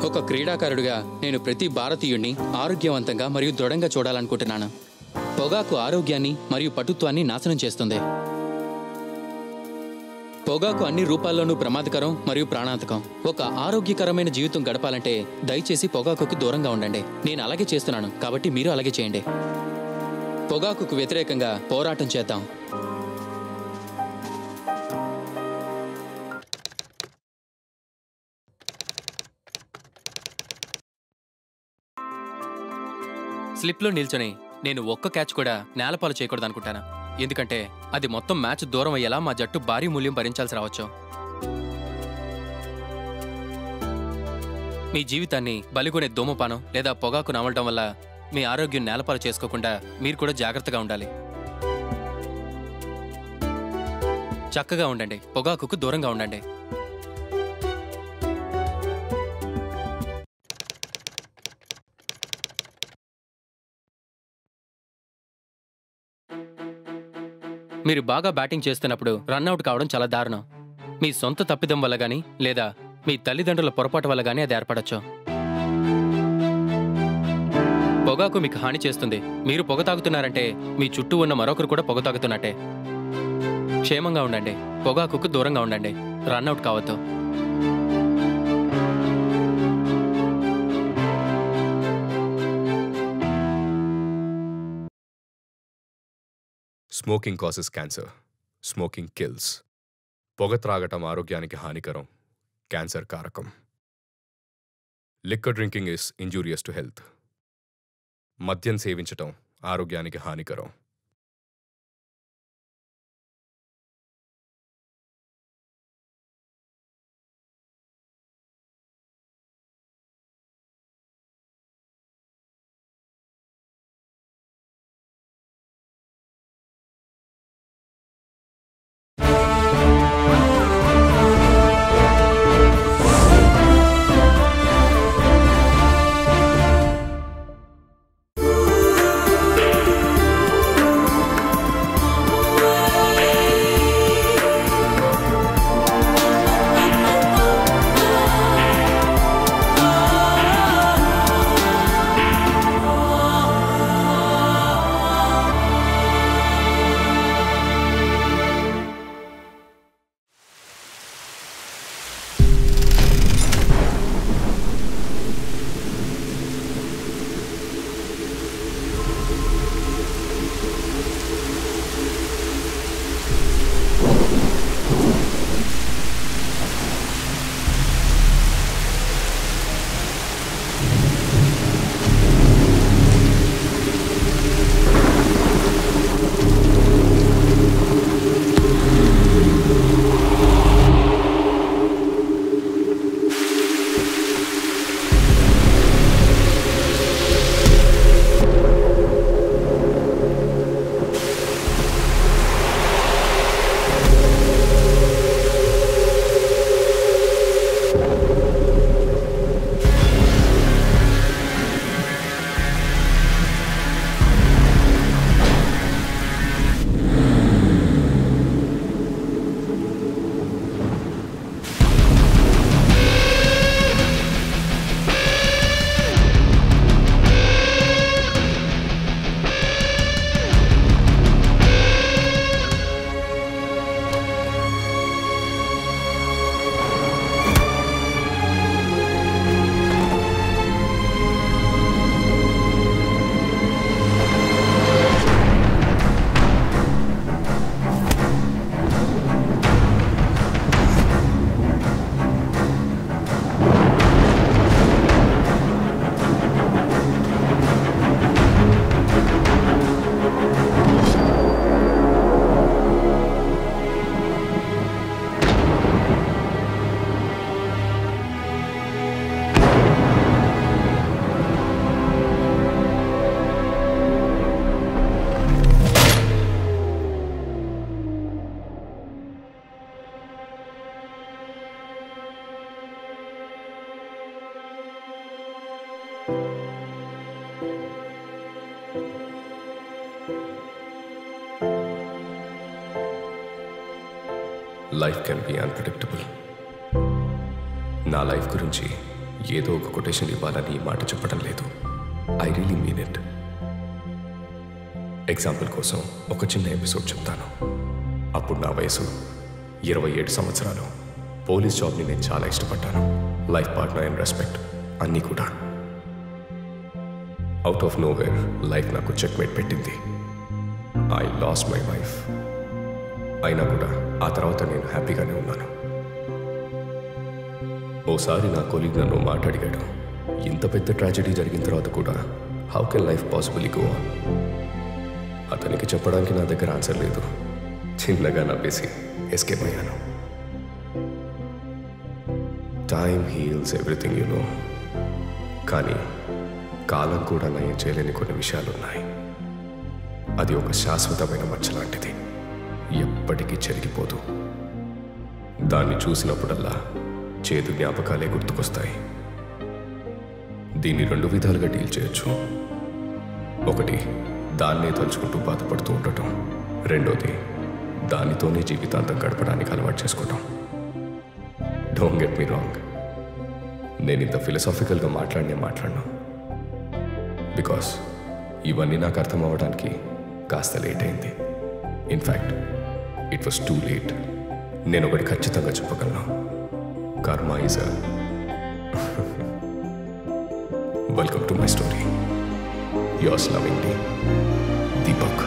ఒక క్రీడాకారుడిగా నేను ప్రతి భారతీయుడిని ఆరోగ్యవంతంగా మరియు దృఢంగా చూడాలనుకుంటున్నాను. పొగాకు ఆరోగ్యాన్ని మరియు పటుత్వాన్ని నాశనం చేస్తుంది. పొగాకు అన్ని రూపాల్లోనూ ప్రమాదకరం మరియు ప్రాణాంతకం. ఒక ఆరోగ్యకరమైన జీవితం గడపాలంటే దయచేసి పొగాకుకు దూరంగా ఉండండి. నేను అలాగే చేస్తున్నాను, కాబట్టి మీరు అలాగే చేయండి. పొగాకుకు వ్యతిరేకంగా పోరాటం చేద్దాం. స్లిప్లో నిల్చొని నేను ఒక్క క్యాచ్ కూడా నేలపాలు చేయకూడదు అనుకుంటాను. ఎందుకంటే అది మొత్తం మ్యాచ్ దూరం అయ్యేలా మా జట్టు భారీ మూల్యం భరించాల్సి రావచ్చు. మీ జీవితాన్ని బలిగొనే ధూమపానం లేదా పొగాకు నమలడం వల్ల మీ ఆరోగ్యం నేలపాలు చేసుకోకుండా మీరు కూడా జాగ్రత్తగా ఉండాలి. చక్కగా ఉండండి, పొగాకుకు దూరంగా ఉండండి. మీరు బాగా బ్యాటింగ్ చేస్తున్నప్పుడు రన్అట్ కావడం చాలా దారుణం. మీ సొంత తప్పిదం వల్ల గానీ లేదా మీ తల్లిదండ్రుల పొరపాటు వల్ల గానీ అది ఏర్పడచ్చు. పొగాకు మీకు హాని చేస్తుంది. మీరు పొగ తాగుతున్నారంటే మీ చుట్టూ ఉన్న మరొకరు కూడా పొగ తాగుతున్నట్టే. క్షేమంగా ఉండండి, పొగాకుకు దూరంగా ఉండండి, రన్అట్ కావద్దు. Smoking causes cancer. Smoking kills. పొగ త్రాగటం ఆరోగ్యానికి హానికరం, క్యాన్సర్ కారకం. Liquor drinking is injurious to health. మద్యం సేవించటం ఆరోగ్యానికి హానికరం. Life can be unpredictable. నా లైఫ్ గురించి ఏదో ఒక కొటేషన్ ఇవ్వాలని ఈ మాట చెప్పడం లేదు. I really mean it. Example కోసం ఒక చిన్న ఎపిసోడ్ చెప్తాను. అప్పుడు నా వయసు 27 సంవత్సరాలు. పోలీస్ జాబ్ని నేను చాలా ఇష్టపడ్డాను. లైఫ్ పార్ట్నర్ అండ్ రెస్పెక్ట్ అన్నీ కూడా. అవుట్ ఆఫ్ నోవేర్ లైఫ్ నాకు చెక్మేట్ పెట్టింది. I lost my wife. అయినా కూడా ఆ తర్వాత నేను హ్యాపీగానే ఉన్నాను. ఓసారి నా కొలీగ్ నన్ను మాట్లాడిగాడు, ఇంత పెద్ద ట్రాజెడీ జరిగిన తర్వాత కూడా how can life possibly go on? అతనికి చెప్పడానికి నా దగ్గర ఆన్సర్ లేదు. చిన్నగా నవ్వేసి ఎస్కేప్ అయ్యాను. Time heals everything you know. కానీ కాలం కూడా నయం చేయలేని కొన్ని విషయాలున్నాయి. అది ఒక శాశ్వతమైన మచ్చ లాంటిది, ఎప్పటికీ చెరిగిపోదు. దాన్ని చూసినప్పుడల్లా చేదు జ్ఞాపకాలే గుర్తుకొస్తాయి. దీన్ని 2 విధాలుగా డీల్ చేయొచ్చు. ఒకటి, దాన్నే తలుచుకుంటూ బాధపడుతూ ఉండటం. రెండోది, దానితోనే జీవితాంతం గడపడానికి అలవాటు చేసుకోవటం. డోంట్ గెట్ మీ రాంగ్, నేను ఇంత ఫిలసాఫికల్గా మాట్లాడను. బికాస్ ఇవన్నీ నాకు అర్థం అవ్వడానికి కాస్త లేట్ అయింది. In fact it was too late. నేను ఒకటి ఖచ్చితంగా చెప్పగలను, karma is welcome to my story. Yours lovingly, Deepak.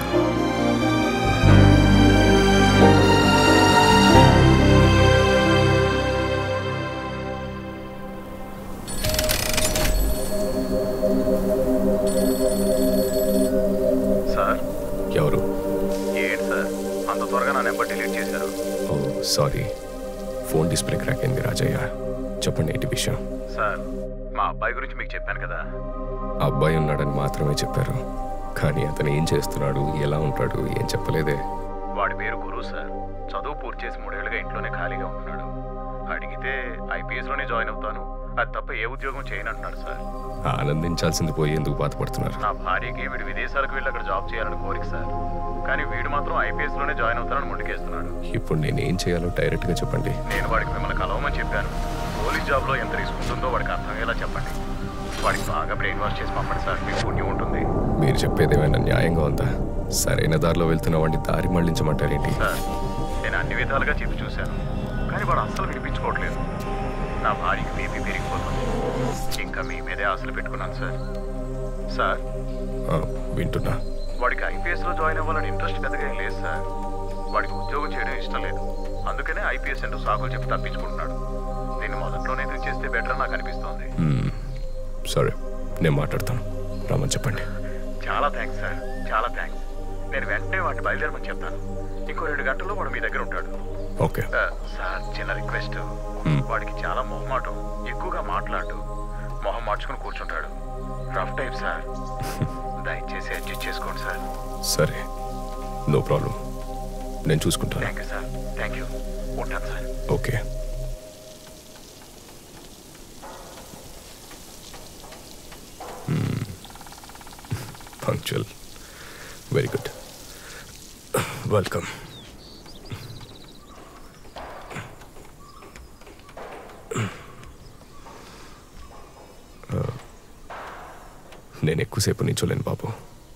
Sir, ఎవరు? ఏంటి సార్ అంత త్వరగా నా నెంబర్ డిలీట్ చేశారు? ఓ సారీ, ఫోన్ డిస్ప్లే క్రాక్ అయింది. రాజయ్య, చెప్పండి ఏంటి విషయం? సార్, మా అబ్బాయి గురించి మీకు చెప్పాను కదా. అబ్బాయి ఉన్నాడని మాత్రమే చెప్పారు, కానీ అతను ఏం చేస్తున్నాడు, ఎలా ఉంటాడు ఏం చెప్పలేదే. వాడి పేరు గురు సార్. చదువు పూర్తి చేసి 3 ఏళ్ళుగా ఇంట్లోనే ఖాళీగా ఉంటున్నాడు. అడిగితే IPSలోనే జాయిన్ అవుతాను, అది తప్ప ఏ ఉద్యోగం చేయనంటున్నాడు సార్. ఆనందించాల్సింది పోయి ఎందుకు బాధపడుతున్నారు? నా భార్యకి వీడు విదేశాలకు వెళ్ళి అక్కడ జాబ్ చేయాలని కోరిక సార్. కానీ వీడు మాత్రం IPSలోనే జాయిన్ అవుతానని ముందుకేస్తున్నాడు. ఇప్పుడు నేనేం చేయాలో డైరెక్ట్గా చెప్పండి. నేను వాడికి మిమ్మల్ని కలవమని చెప్పాను. పోలీస్ జాబ్లో ఎంత రిస్క్ ఉంటుందో వాడికి అర్థమయ్యేలా చెప్పండి. వాడికి బాగా బ్రెయిన్ వాష్ చేసి పంపండి సార్, మీకు పుణ్యం ఉంటుంది. మీరు చెప్పేది ఏమైనా న్యాయంగా ఉందా? సరైన దారిలో వెళ్తున్న వాడిని దారి మళ్లించమంటారేంటి? సార్, నేను అన్ని విధాలుగా చెప్పి చూశాను, కానీ వాడు అస్సలు వినిపించుకోవట్లేదు. నా భార్యకి బీపీ పెరిగిపోతుంది. ఇంకా మీ మీదే ఆశలు పెట్టుకున్నాను సార్. సార్, వింటున్నా. వాడికి IPSలో జాయిన్ అవ్వాలని ఇంట్రెస్ట్ పెద్దగా ఏం లేదు సార్. వాడికి ఉద్యోగం చేయడం ఇష్టం లేదు. అందుకనే IPS అంటూ సాకులు చెప్పి తప్పించుకుంటున్నాడు. దీన్ని మొదట్లోనే తెచ్చేస్తే బెటర్ నాకు అనిపిస్తోంది. సరే, నేను మాట్లాడతాను. రమ్మని చెప్పండి. చాలా థ్యాంక్స్ సార్, చాలా థ్యాంక్స్. నేను వెంటనే వాడిని బయలుదేరమని చెప్తాను. ఇంకో 2 గంటల్లో వాడు మీ దగ్గర ఉంటాడు. ఓకే సార్, చిన్న రిక్వెస్ట్. వాడికి చాలా మొహమాటం, ఎక్కువగా మాట్లాడు, మొహం మార్చుకుని కూర్చుంటాడు. రఫ్ టైప్ సార్, దయచేసి అడ్జస్ట్ చేసుకోండి సార్. సరే, నో ప్రాబ్లం, నేను చూసుకుంటాను. Thank you sir, thank you. ఉంటాను sir. Okay. Punctual, very good, welcome. నేను ఎక్కువసేపు నించోలేను బాబు.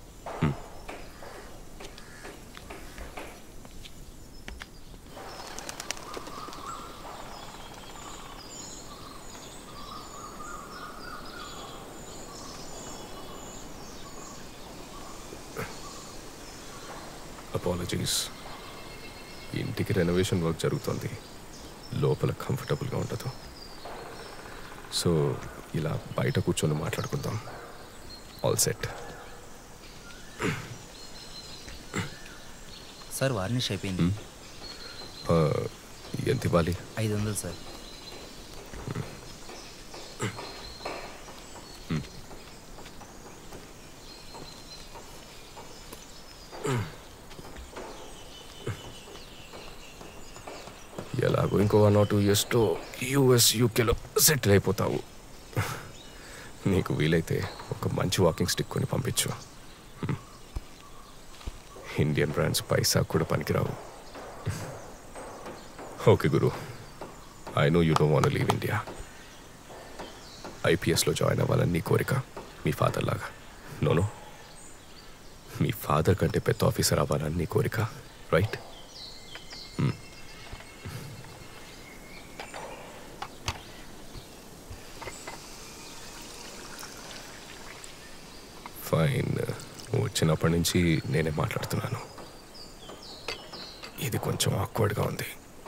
అపాలజీస్. ఇంటికి రెనోవేషన్ వర్క్ జరుగుతుంది, లోపల కంఫర్టబుల్గా ఉండదు. సో ఇలా బయట కూర్చొని మాట్లాడుకుందాం. All set. సార్, వార్నిష్ అయిపోయింది. ఎంత ఇవ్వాలి? 500 సార్. ఎలాగో ఇంకో 1 or 2 yearsలో US UKలో సెటిల్ అయిపోతావు. నీకు వీలైతే ఒక మంచి వాకింగ్ స్టిక్ కొని పంపించు. ఇండియన్ బ్రాండ్స్ పైసా కూడా పనికిరావు. ఓకే గురు, I know you don't want to leave India. ఐపీఎస్లో జాయిన్ అవ్వాలని నీ కోరిక మీ ఫాదర్ లాగా. నోను, మీ ఫాదర్ కంటే పెద్ద ఆఫీసర్ అవ్వాలని నీ కోరిక, రైట్? ఫైన్. వచ్చినప్పటి నుంచి నేనే మాట్లాడుతున్నాను. ఇది కొంచెం ఆక్వర్డ్గా ఉంది.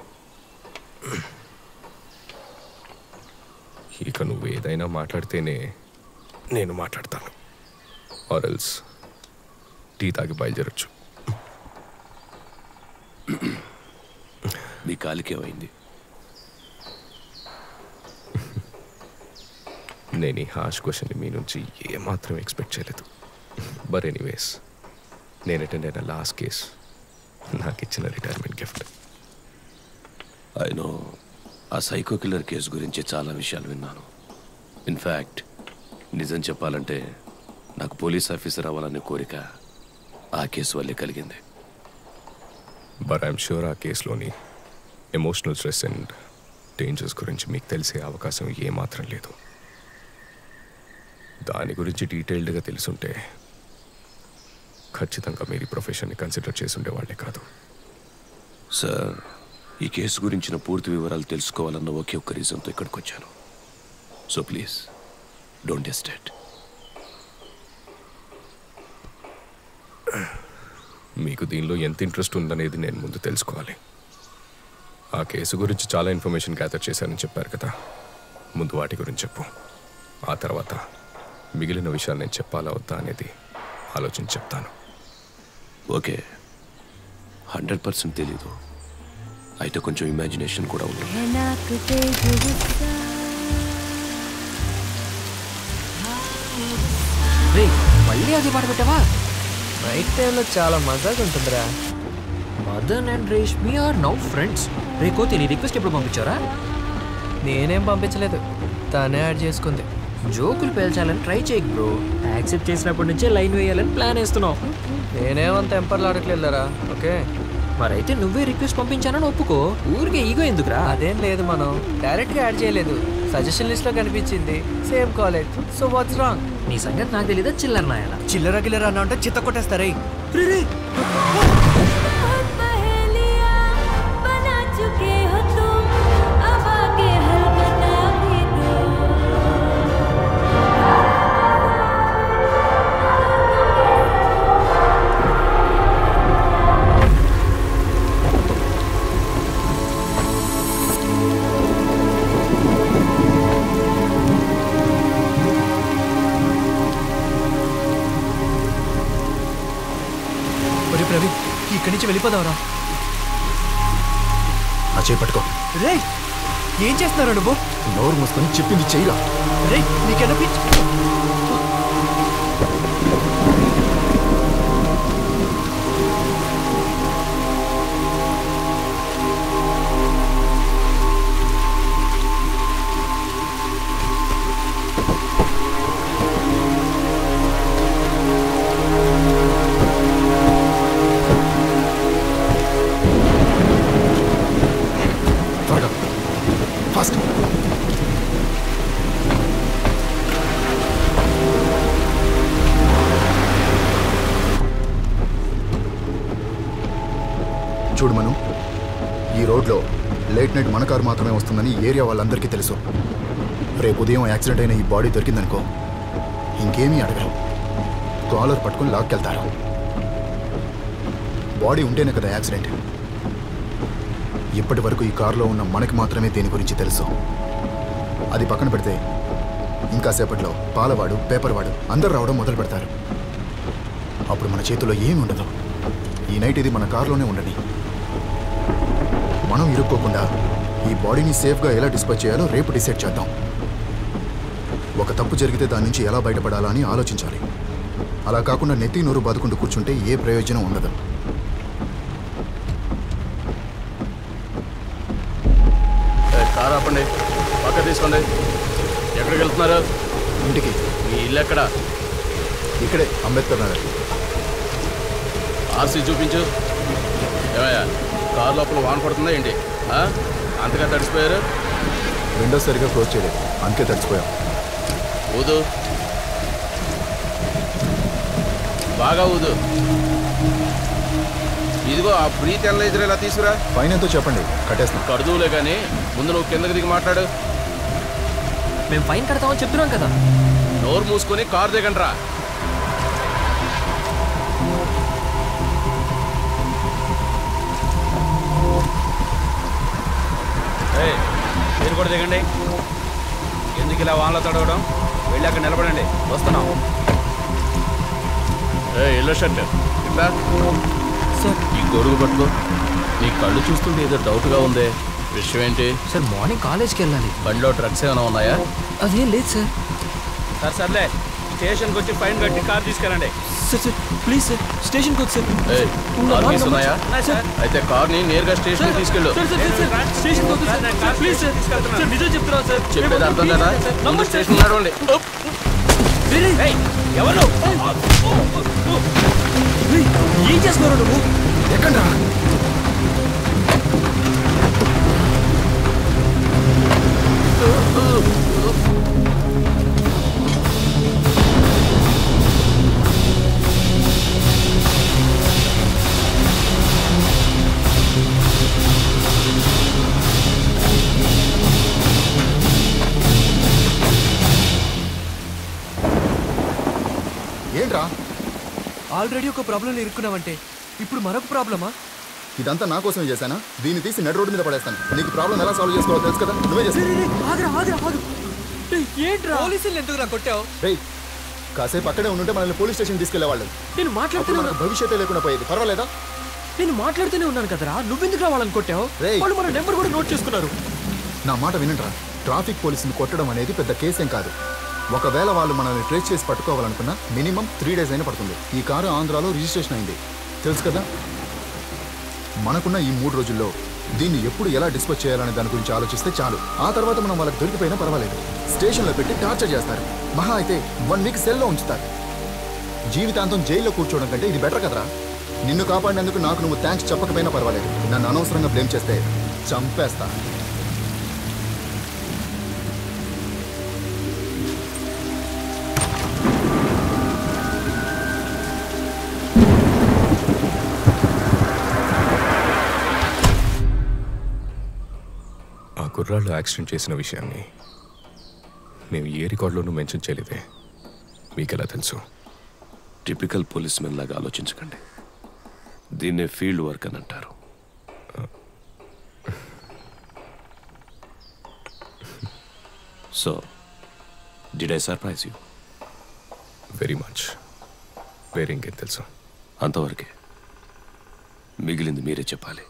ఇక నువ్వు ఏదైనా మాట్లాడితేనే నేను మాట్లాడతాను. ఆర్ఎల్స్ టీ తాగి బయలుదేరొచ్చు. నీ కాలికి ఏమైంది? నేను ఈ హాష్ క్వశ్చన్ మీ నుంచి ఏమాత్రం ఎక్స్పెక్ట్ చేయలేదు. బట్ ఎనీవేస్, నేను అటెండ్ అయిన లాస్ట్ కేస్ నాకు ఇచ్చిన రిటైర్మెంట్ గిఫ్ట్. అయినో ఆ సైకో కిల్లర్ కేసు గురించి చాలా విషయాలు విన్నాను. ఇన్ఫ్యాక్ట్ నిజం చెప్పాలంటే నాకు పోలీస్ ఆఫీసర్ అవ్వాలనే కోరిక ఆ కేసు వల్లే కలిగింది. బట్ ఐఎమ్ షూర్ ఆ కేసులోని ఎమోషనల్ స్ట్రెస్ అండ్ డేంజర్స్ గురించి మీకు తెలిసే అవకాశం ఏమాత్రం లేదు. దాని గురించి డీటెయిల్డ్గా తెలుసుంటే ఖచ్చితంగా మీరు ఈ ప్రొఫెషన్ని కన్సిడర్ చేసి ఉండేవాళ్ళే కాదు. సార్, ఈ కేసు గురించిన పూర్తి వివరాలు తెలుసుకోవాలన్న ఒకే ఒక్క రీజన్తో ఇక్కడికి వచ్చాను. So please don't hesitate. మీకు దీనిలో ఎంత ఇంట్రెస్ట్ ఉందనేది నేను ముందు తెలుసుకోవాలి. ఆ కేసు గురించి చాలా ఇన్ఫర్మేషన్ గ్యాదర్ చేశారని చెప్పారు కదా, ముందు వాటి గురించి చెప్పు. ఆ తర్వాత మిగిలిన విషయాలు నేను చెప్పాలా వద్దా అనేది ఆలోచించి చెప్తాను. ఓకే, 100% తెలీదు. అయితే కొంచెం ఇమాజినేషన్ కూడా ఉంటుంది. మళ్ళీ అది పాట పెట్టావా? నైట్ టైంలో చాలా మజాగా ఉంటుందిరా. Madan and Reshmi are now friends. రే కోతి, నీ రిక్వెస్ట్ ఎప్పుడు పంపించారా? నేనేం పంపించలేదు, తనే యాడ్ చేసుకుంది. జోకులు పేల్చాలని ట్రై చేయకు బ్రో. యాక్సెప్ట్ చేసినప్పటి నుంచే లైన్ వేయాలని ప్లాన్ వేస్తున్నావు. నేనేమంత ఎంపర్లు ఆడట్లేదురా. ఓకే, మరైతే నువ్వే రిక్వెస్ట్ పంపించానని ఒప్పుకో. ఊరికే ఈగో ఎందుకురా? అదేం లేదు, మనం డైరెక్ట్గా యాడ్ చేయలేదు. సజెషన్ లిస్ట్లో కనిపించింది, same college. So what's wrong? నీ సంగతి నాకు తెలీదా? చిల్లర నాయాల. చిల్లర గిల్లర అన్నా అంటే చిత్త కొట్టేస్తారే. ఇక్కడి నుంచి వెళ్ళిపోదావరా. ఆ చేపట్టుకో. రే, ఏం చేస్తున్నారా నువ్వు? నోరు మూసుకొని చెప్పింది చెయ్యరా. రే, నీకెలా చూడు మను, ఈ రోడ్లో లేట్ నైట్ మన కారు మాత్రమే వస్తుందని ఏరియా వాళ్ళందరికీ తెలుసు. రేపు ఉదయం యాక్సిడెంట్ అయిన ఈ బాడీ దొరికిందనుకో, ఇంకేమీ అడగరు. కాలర్ పట్టుకుని లాక్కెళ్తారు. బాడీ ఉంటేనే కదా యాక్సిడెంట్. ఇప్పటి వరకు ఈ కారులో ఉన్న మనకి మాత్రమే దీని గురించి తెలుసు. అది పక్కన పెడితే ఇంకా సేపట్లో పాలవాడు, పేపర్ వాడు అందరు రావడం మొదలు పెడతారు. అప్పుడు మన చేతిలో ఏమి ఉండదు. ఈ నైట్ ఇది మన కారులోనే ఉండని. మనం ఇరుక్కోకుండా ఈ బాడీని సేఫ్గా ఎలా డిస్పోజ్ చేయాలో రేపు డిసైడ్ చేద్దాం. ఒక తప్పు జరిగితే దాని నుంచి ఎలా బయటపడాలా అని ఆలోచించాలి. అలా కాకుండా నెత్తి నోరు బాదుకుంటూ కూర్చుంటే ఏ ప్రయోజనం ఉండదు. కారు ఆపండి, పక్క తీసుకోండి. ఎక్కడికి వెళ్తున్నారు? ఇంటికి. మీ ఇల్లు ఎక్కడ? ఇక్కడే, అంబేద్కర్ నగర్. ఆర్సీ చూపించు. ఏమయ్యా, కారు లోపల వాన పడుతుందా ఏంటి? అంతగా తడిసిపోయారు? విండోస్ సరిగా క్లోజ్ చేయలేదు, అందుకే తడిసిపోయాం. ఊదు, బాగా ఊదు. ఇదిగో ఆ బ్రీత్ ఎనలైజర్ ఇలా తీసుకురా. ఫైన్ ఎంతో చెప్పండి, కట్టేస్తాం. కడుదువులే కానీ ముందు నువ్వు కిందకి దిగి మాట్లాడు. మేము ఫైన్ కడతామని చెప్తున్నాం కదా. నోరు మూసుకొని కారు దిగండి రా. మీరు కూడా దిగండి. ఎందుకు ఇలా వానలో తడవడం? వెళ్ళి అక్కడ నిలబడండి, వస్తున్నాం. ఎల్లో షర్ట్ ఇట్లా సార్, ఈ గొడుగు పట్టుకో. నీ కళ్ళు చూస్తుంటే ఏదో డౌట్గా ఉందే, విషయం ఏంటి? సార్ మార్నింగ్ కాలేజ్కి వెళ్ళాలి. బండిలో డ్రగ్స్ ఏమైనా ఉన్నాయా? అదేం లేదు సార్. సార్ సర్లే, స్టేషన్కి వచ్చి ఫైన్ కట్టి కార్ తీసుకెళ్ళండి. సార్ సార్ ప్లీజ్ సార్, స్టేషన్కి వచ్చి సార్. కార్ కీస్ ఉన్నాయా? అయితే కార్ని నేరుగా స్టేషన్కి తీసుకెళ్ళు. చెప్పేది అర్థం కదా? ముందు స్టేషన్ నడవండి. ఎవరు ఏం చేస్తున్నారు నువ్వు? ఎక్కడ్రా? ఏంట్రా? ఆల్రెడీ ఒక ప్రాబ్లం ఇరుక్కున్నావంటే ఇప్పుడు మరొక ప్రాబ్లమా? ఇదంతా నా కోసమే చేశానా? దీన్ని తీసి నెట్ రోడ్డు మీద పడేస్తాను. నీకు ప్రాబ్లం ఎలా సాల్వ్ చేసుకోవాలో తెలుసు కదా, నువ్వే చేస్తా. ఏంట్రా పోలీసులు ఎందుకు కొట్టావు? రేయ్, కాసేపు అక్కడే ఉంటే మనల్ని పోలీస్ స్టేషన్ తీసుకెళ్లేవాళ్ళు. నేను మాట్లాడుతున్నా, భవిష్యత్తు లేకుండా పోయేది. పర్వాలేదా? నేను మాట్లాడుతూనే ఉన్నాను కదరా, నువ్వెందుకు రావాలని కొట్టావు? వాళ్ళు మన నెంబర్ కూడా నోట్ చేసుకున్నారు. నా మాట వినండిరా, ట్రాఫిక్ పోలీసుని కొట్టడం అనేది పెద్ద కేసేం కాదు. ఒకవేళ వాళ్ళు మనల్ని ట్రేస్ చేసి పట్టుకోవాలనుకున్నా మినిమం 3 days అయినా పడుతుంది. ఈ కారు ఆంధ్రాలో రిజిస్ట్రేషన్ అయింది, తెలుసు కదా. మనకున్న ఈ 3 రోజుల్లో దీన్ని ఎప్పుడు ఎలా డిస్పోజ్ చేయాలనే దాని గురించి ఆలోచిస్తే చాలు. ఆ తర్వాత మనం వాళ్ళకి దొరికిపోయినా పర్వాలేదు. స్టేషన్లో పెట్టి టార్చర్ చేస్తారు. మహా అయితే 1 week సెల్లో ఉంచుతారు. జీవితాంతం జైల్లో కూర్చోవడం కంటే ఇది బెటర్ కదరా. నిన్ను కాపాడినందుకు నాకు నువ్వు థ్యాంక్స్ చెప్పకపోయినా పర్వాలేదు. నన్ను అనవసరంగా బ్లేమ్ చేస్తే చంపేస్తా. కుర్రాళ్ళు యాక్సిడెంట్ చేసిన విషయాన్ని మేము ఏ రికార్డులోనూ మెన్షన్ చేయలేదే. మీకెలా తెలుసు? టిపికల్ పోలీస్ మెన్ లాగా ఆలోచించకండి. దీన్నే ఫీల్డ్ వర్క్ అని అంటారు. So did I surprise you? Very much. వేరే ఇంకేం తెలుసు? అంతవరకే. మిగిలింది మీరే చెప్పాలి.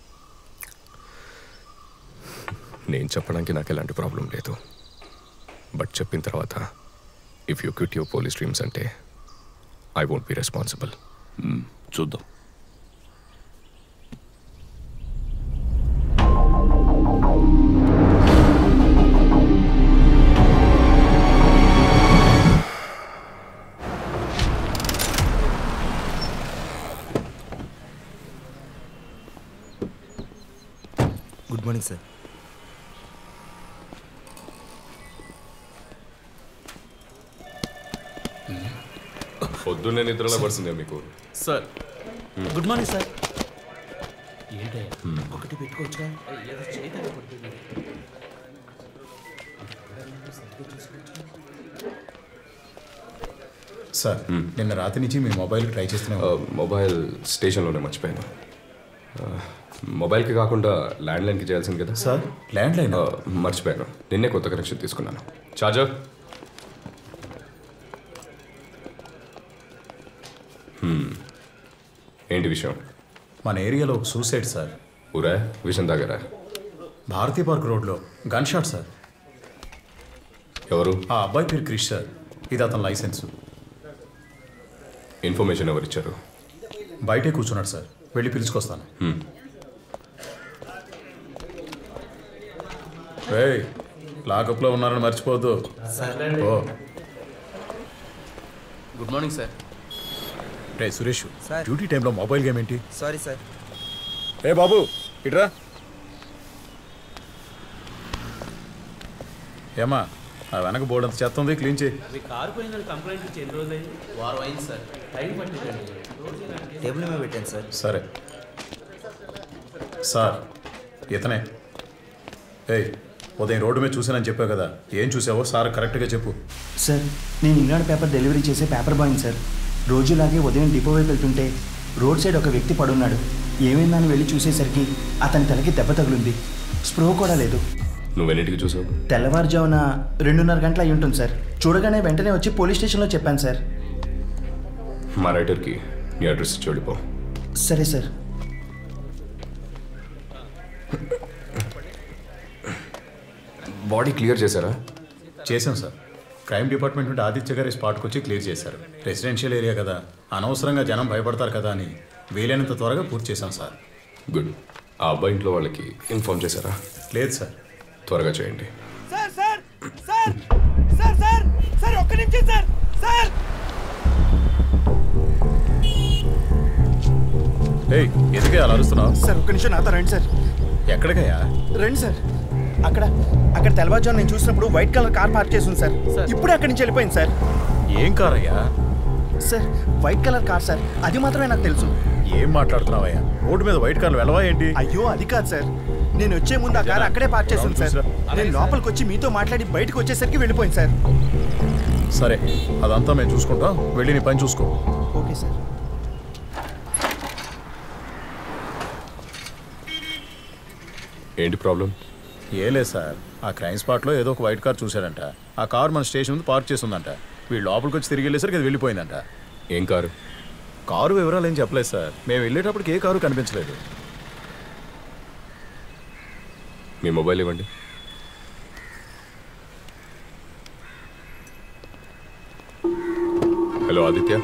నేను చెప్పడానికి నాకు ఎలాంటి ప్రాబ్లం లేదు. బట్ చెప్పిన తర్వాత if you quit your police dreams అంటే ఐ వోంట్ బి రెస్పాన్సిబుల్. చూద్దాం. Good morning sir. పొద్దున్నే నిద్రలో పడుతుందే మీకు? Sir good morning sir. ఒకటి పెట్టుకోవచ్చుగా. సార్, నిన్న రాత్రి నుంచి మీ మొబైల్ ట్రై చేస్తున్నాం. మొబైల్ స్టేషన్లోనే మర్చిపోయాను. మొబైల్కి కాకుండా ల్యాండ్లైన్కి చేయాల్సింది కదా సార్. ల్యాండ్లైన్ మర్చిపోయాను. నిన్నే కొత్త కనెక్షన్ తీసుకున్నాను. చార్జర్ ఏంటి విషయం? మన ఏరియాలో ఒక సూసైడ్ సార్. ఊరా? విషయం దగ్గర భారతీ పార్క్ రోడ్లో గన్ షాట్ సార్. ఎవరు? ఆ అబ్బాయి పేరు క్రిష్ సార్. ఇది అతని లైసెన్స్. ఇన్ఫర్మేషన్ ఎవరు ఇచ్చారు? బయటే కూర్చున్నాడు సార్. వెళ్ళి పిలుచుకొస్తాను. రేయ్, లాకప్లో ఉన్నారని మర్చిపోవద్దు. Oh good morning sir. రే సురేష్, డ్యూటీ టైంలో మొబైల్ గేమ్ ఏంటి? Sorry sir. ఏ బాబు ఇట్రా. ఏమా ఆ వెనక బోర్డు అంత చెత్త ఉంది, క్లీన్ చేయి. మీ కారు పోయిందని కంప్లైంట్ ఇచ్చి ఎన్ని రోజులైంది? వారం అయింది సార్. టైం పట్టిందండి. టేబుల్ మీద పెట్టాను సార్. సరే సార్, ఇతనే. ఏయ్, ఉదయం రోడ్డు మీద చూసానని చెప్పావు కదా, ఏం చూసావో సార్ కరెక్ట్గా చెప్పు. సార్, నేను ఈనాడు పేపర్ డెలివరీ చేసే పేపర్ బాయ్ని సార్. రోజులాగే ఉదయం డిపో వైపు వెళ్తుంటే రోడ్ సైడ్ ఒక వ్యక్తి పడున్నాడు. ఏమైందని వెళ్ళి చూసేసరికి అతని తలకి దెబ్బ తగులుంది. స్ప్రో కూడా లేదు. నువ్వెన్నింటికి చూసావు? తెల్లవారుజామున 2:30 గంటల అయి ఉంటుంది సార్. చూడగానే వెంటనే వచ్చి పోలీస్ స్టేషన్లో చెప్పాను సార్. మా రైటర్కి నీ అడ్రస్ ఇచ్చి వెళ్ళిపో. సరే సార్. బాడీ క్లియర్ చేశారా? చేశాం సార్. క్రైమ్ డిపార్ట్మెంట్ నుండి ఆదిత్య గారి స్పాట్కి వచ్చి క్లియర్ చేశారు. రెసిడెన్షియల్ ఏరియా కదా, అనవసరంగా జనం భయపడతారు కదా అని వీలైనంత త్వరగా పూర్తి చేశాం సార్. గుడ్. ఆ అబ్బాయి ఇంట్లో వాళ్ళకి ఇన్ఫార్మ్ చేశారా? లేదు సార్. త్వరగా చేయండి. Sir sir sir sir sir sir ఒక్క నిమిషం సార్. సార్ ఏయ్, ఎందుకే అలా అరుస్తున్నావు? సార్ ఒక్క నిమిషం నాతో రండి సార్. ఎక్కడికయ్యా? రండి సార్. అక్కడ తెల్లవారుజాము నేను చూసినప్పుడు వైట్ కలర్ కార్ పార్క్ చేసి ఉంది సార్. ఇప్పుడే అక్కడి నుంచి వెళ్ళిపోయింది సార్. ఏం కార్ అయ్యా? Sir, white colour car sir. అది మాత్రమే నాకు తెలుసు. ఏం మాట్లాడుతున్నావయ్యా? రోడ్డు మీద వైట్ కార్లు వెళ్ళవా ఏంటి? అయ్యో, అది కాదు సార్. నేను వచ్చే ముందు ఆ కార్ అక్కడే పార్క్ చేసి ఉంది సార్. నేను లోపలికి వచ్చి మీతో మాట్లాడి బయటకు వచ్చేసరికి వెళ్ళిపోయింది సార్. సరే, అదంతా మేము చూసుకుంటాం. వెళ్ళి నీ పని చూసుకో. Okay sir. ఏంటి ప్రాబ్లం? ఏ లేదు సార్, ఆ క్రైమ్ స్పాట్లో ఏదో ఒక వైట్ కార్ చూశాడంట. ఆ కార్ మన స్టేషన్ ముందు పార్క్ చేసి ఉందంట. వీళ్ళు లోపలికి వచ్చి తిరిగి వెళ్ళేసరికి అది వెళ్ళిపోయిందంట. ఏం కారు? కారు వివరాలు ఏం చెప్పలేదు సార్. మేము వెళ్ళేటప్పటికి ఏ కారు కనిపించలేదు. మీ మొబైల్ ఇవ్వండి. Hello Aditya.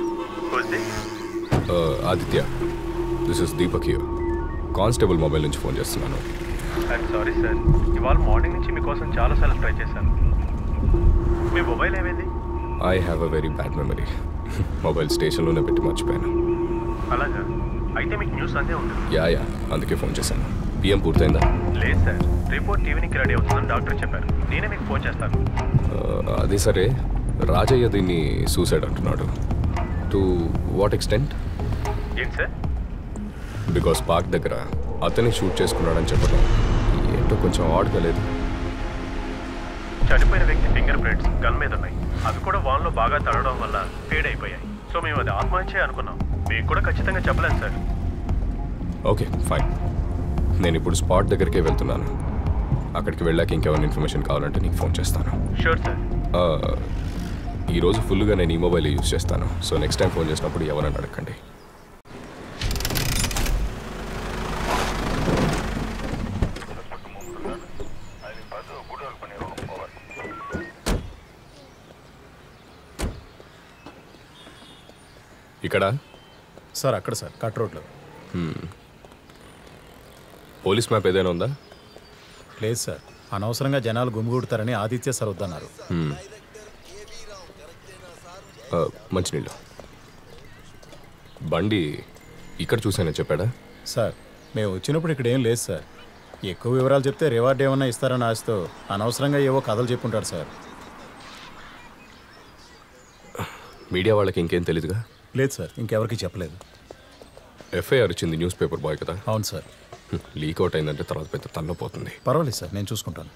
Aditya, this is Deepak here. Constable mobile నుంచి ఫోన్ చేస్తున్నాను. ఐఎమ్ సారీ సార్, ఇవాళ మార్నింగ్ నుంచి మీకోసం చాలాసార్లు ట్రై చేశాను. మీ మొబైల్ ఏమైంది? I have a very bad memory. Mobile స్టేషన్లోనే పెట్టి మర్చిపోయాను. అలాగా? అయితే మీకు న్యూస్ అందే ఉంటుంది. యా, అందుకే ఫోన్ చేశాను. పిఎం పూర్తయిందా? లేదు సార్, రిపోర్ట్ ఈవినింగ్కి రెడీ అవుతుందని డాక్టర్ చెప్పారు. నేనే మీకు ఫోన్ చేస్తాను. అదే సరే, రాజయ్య దీన్ని సూసైడ్ అంటున్నాడు. To what extent? ఏంటి సార్? బికాస్ పార్క్ దగ్గర అతన్ని షూట్ చేసుకున్నాడని చెప్పడం ఏంటో కొంచెం ఆడ్గా లేదు. చనిపోయిన వ్యక్తి ఫింగర్ ప్రింట్స్ గన్ మీద ఉన్నాయి. అవి కూడా వాన్లో బాగా తడవడం వల్ల ఫేడ్ అయిపోయాయి. సో మేము అది ఆత్మహత్య అనుకున్నాం. మీకు కూడా ఖచ్చితంగా చెప్పలేదు సార్. Okay, fine. నేను ఇప్పుడు స్పాట్ దగ్గరికే వెళ్తున్నాను. అక్కడికి వెళ్ళాక ఇంకేమైనా ఇన్ఫర్మేషన్ కావాలంటే నీకు ఫోన్ చేస్తాను. Sure sir. ఈరోజు ఫుల్గా నేను ఈ మొబైల్ యూజ్ చేస్తాను. సో నెక్స్ట్ టైం ఫోన్ చేసినప్పుడు ఎవరైనా అడగండి. ఇక్కడ సార్, అక్కడ సార్, కట్ రోడ్లో. పోలీస్ మ్యాప్ ఏదైనా ఉందా? లేదు సార్, అనవసరంగా జనాలు గుమిగూడతారని ఆదిత్య సార్ వద్దన్నారు. మంచినీళ్ళు. బండి ఇక్కడ చూసానని చెప్పాడా? సార్, మేము వచ్చినప్పుడు ఇక్కడ ఏం లేదు సార్. ఎక్కువ వివరాలు చెప్తే రివార్డ్ ఏమన్నా ఇస్తారని ఆశతో అనవసరంగా ఏవో కథలు చెప్పుంటారు సార్. మీడియా వాళ్ళకి ఇంకేం తెలీదుగా? లేదు సార్, ఇంకెవరికి చెప్పలేదు. ఎఫ్ఐఆర్ ఇచ్చింది న్యూస్ పేపర్ బాయ్ కదా? అవును సార్. లీక్ అవుట్ అయిందంటే తర్వాత పెద్ద తన్నపోతుంది. పర్వాలేదు సార్, నేను చూసుకుంటాను.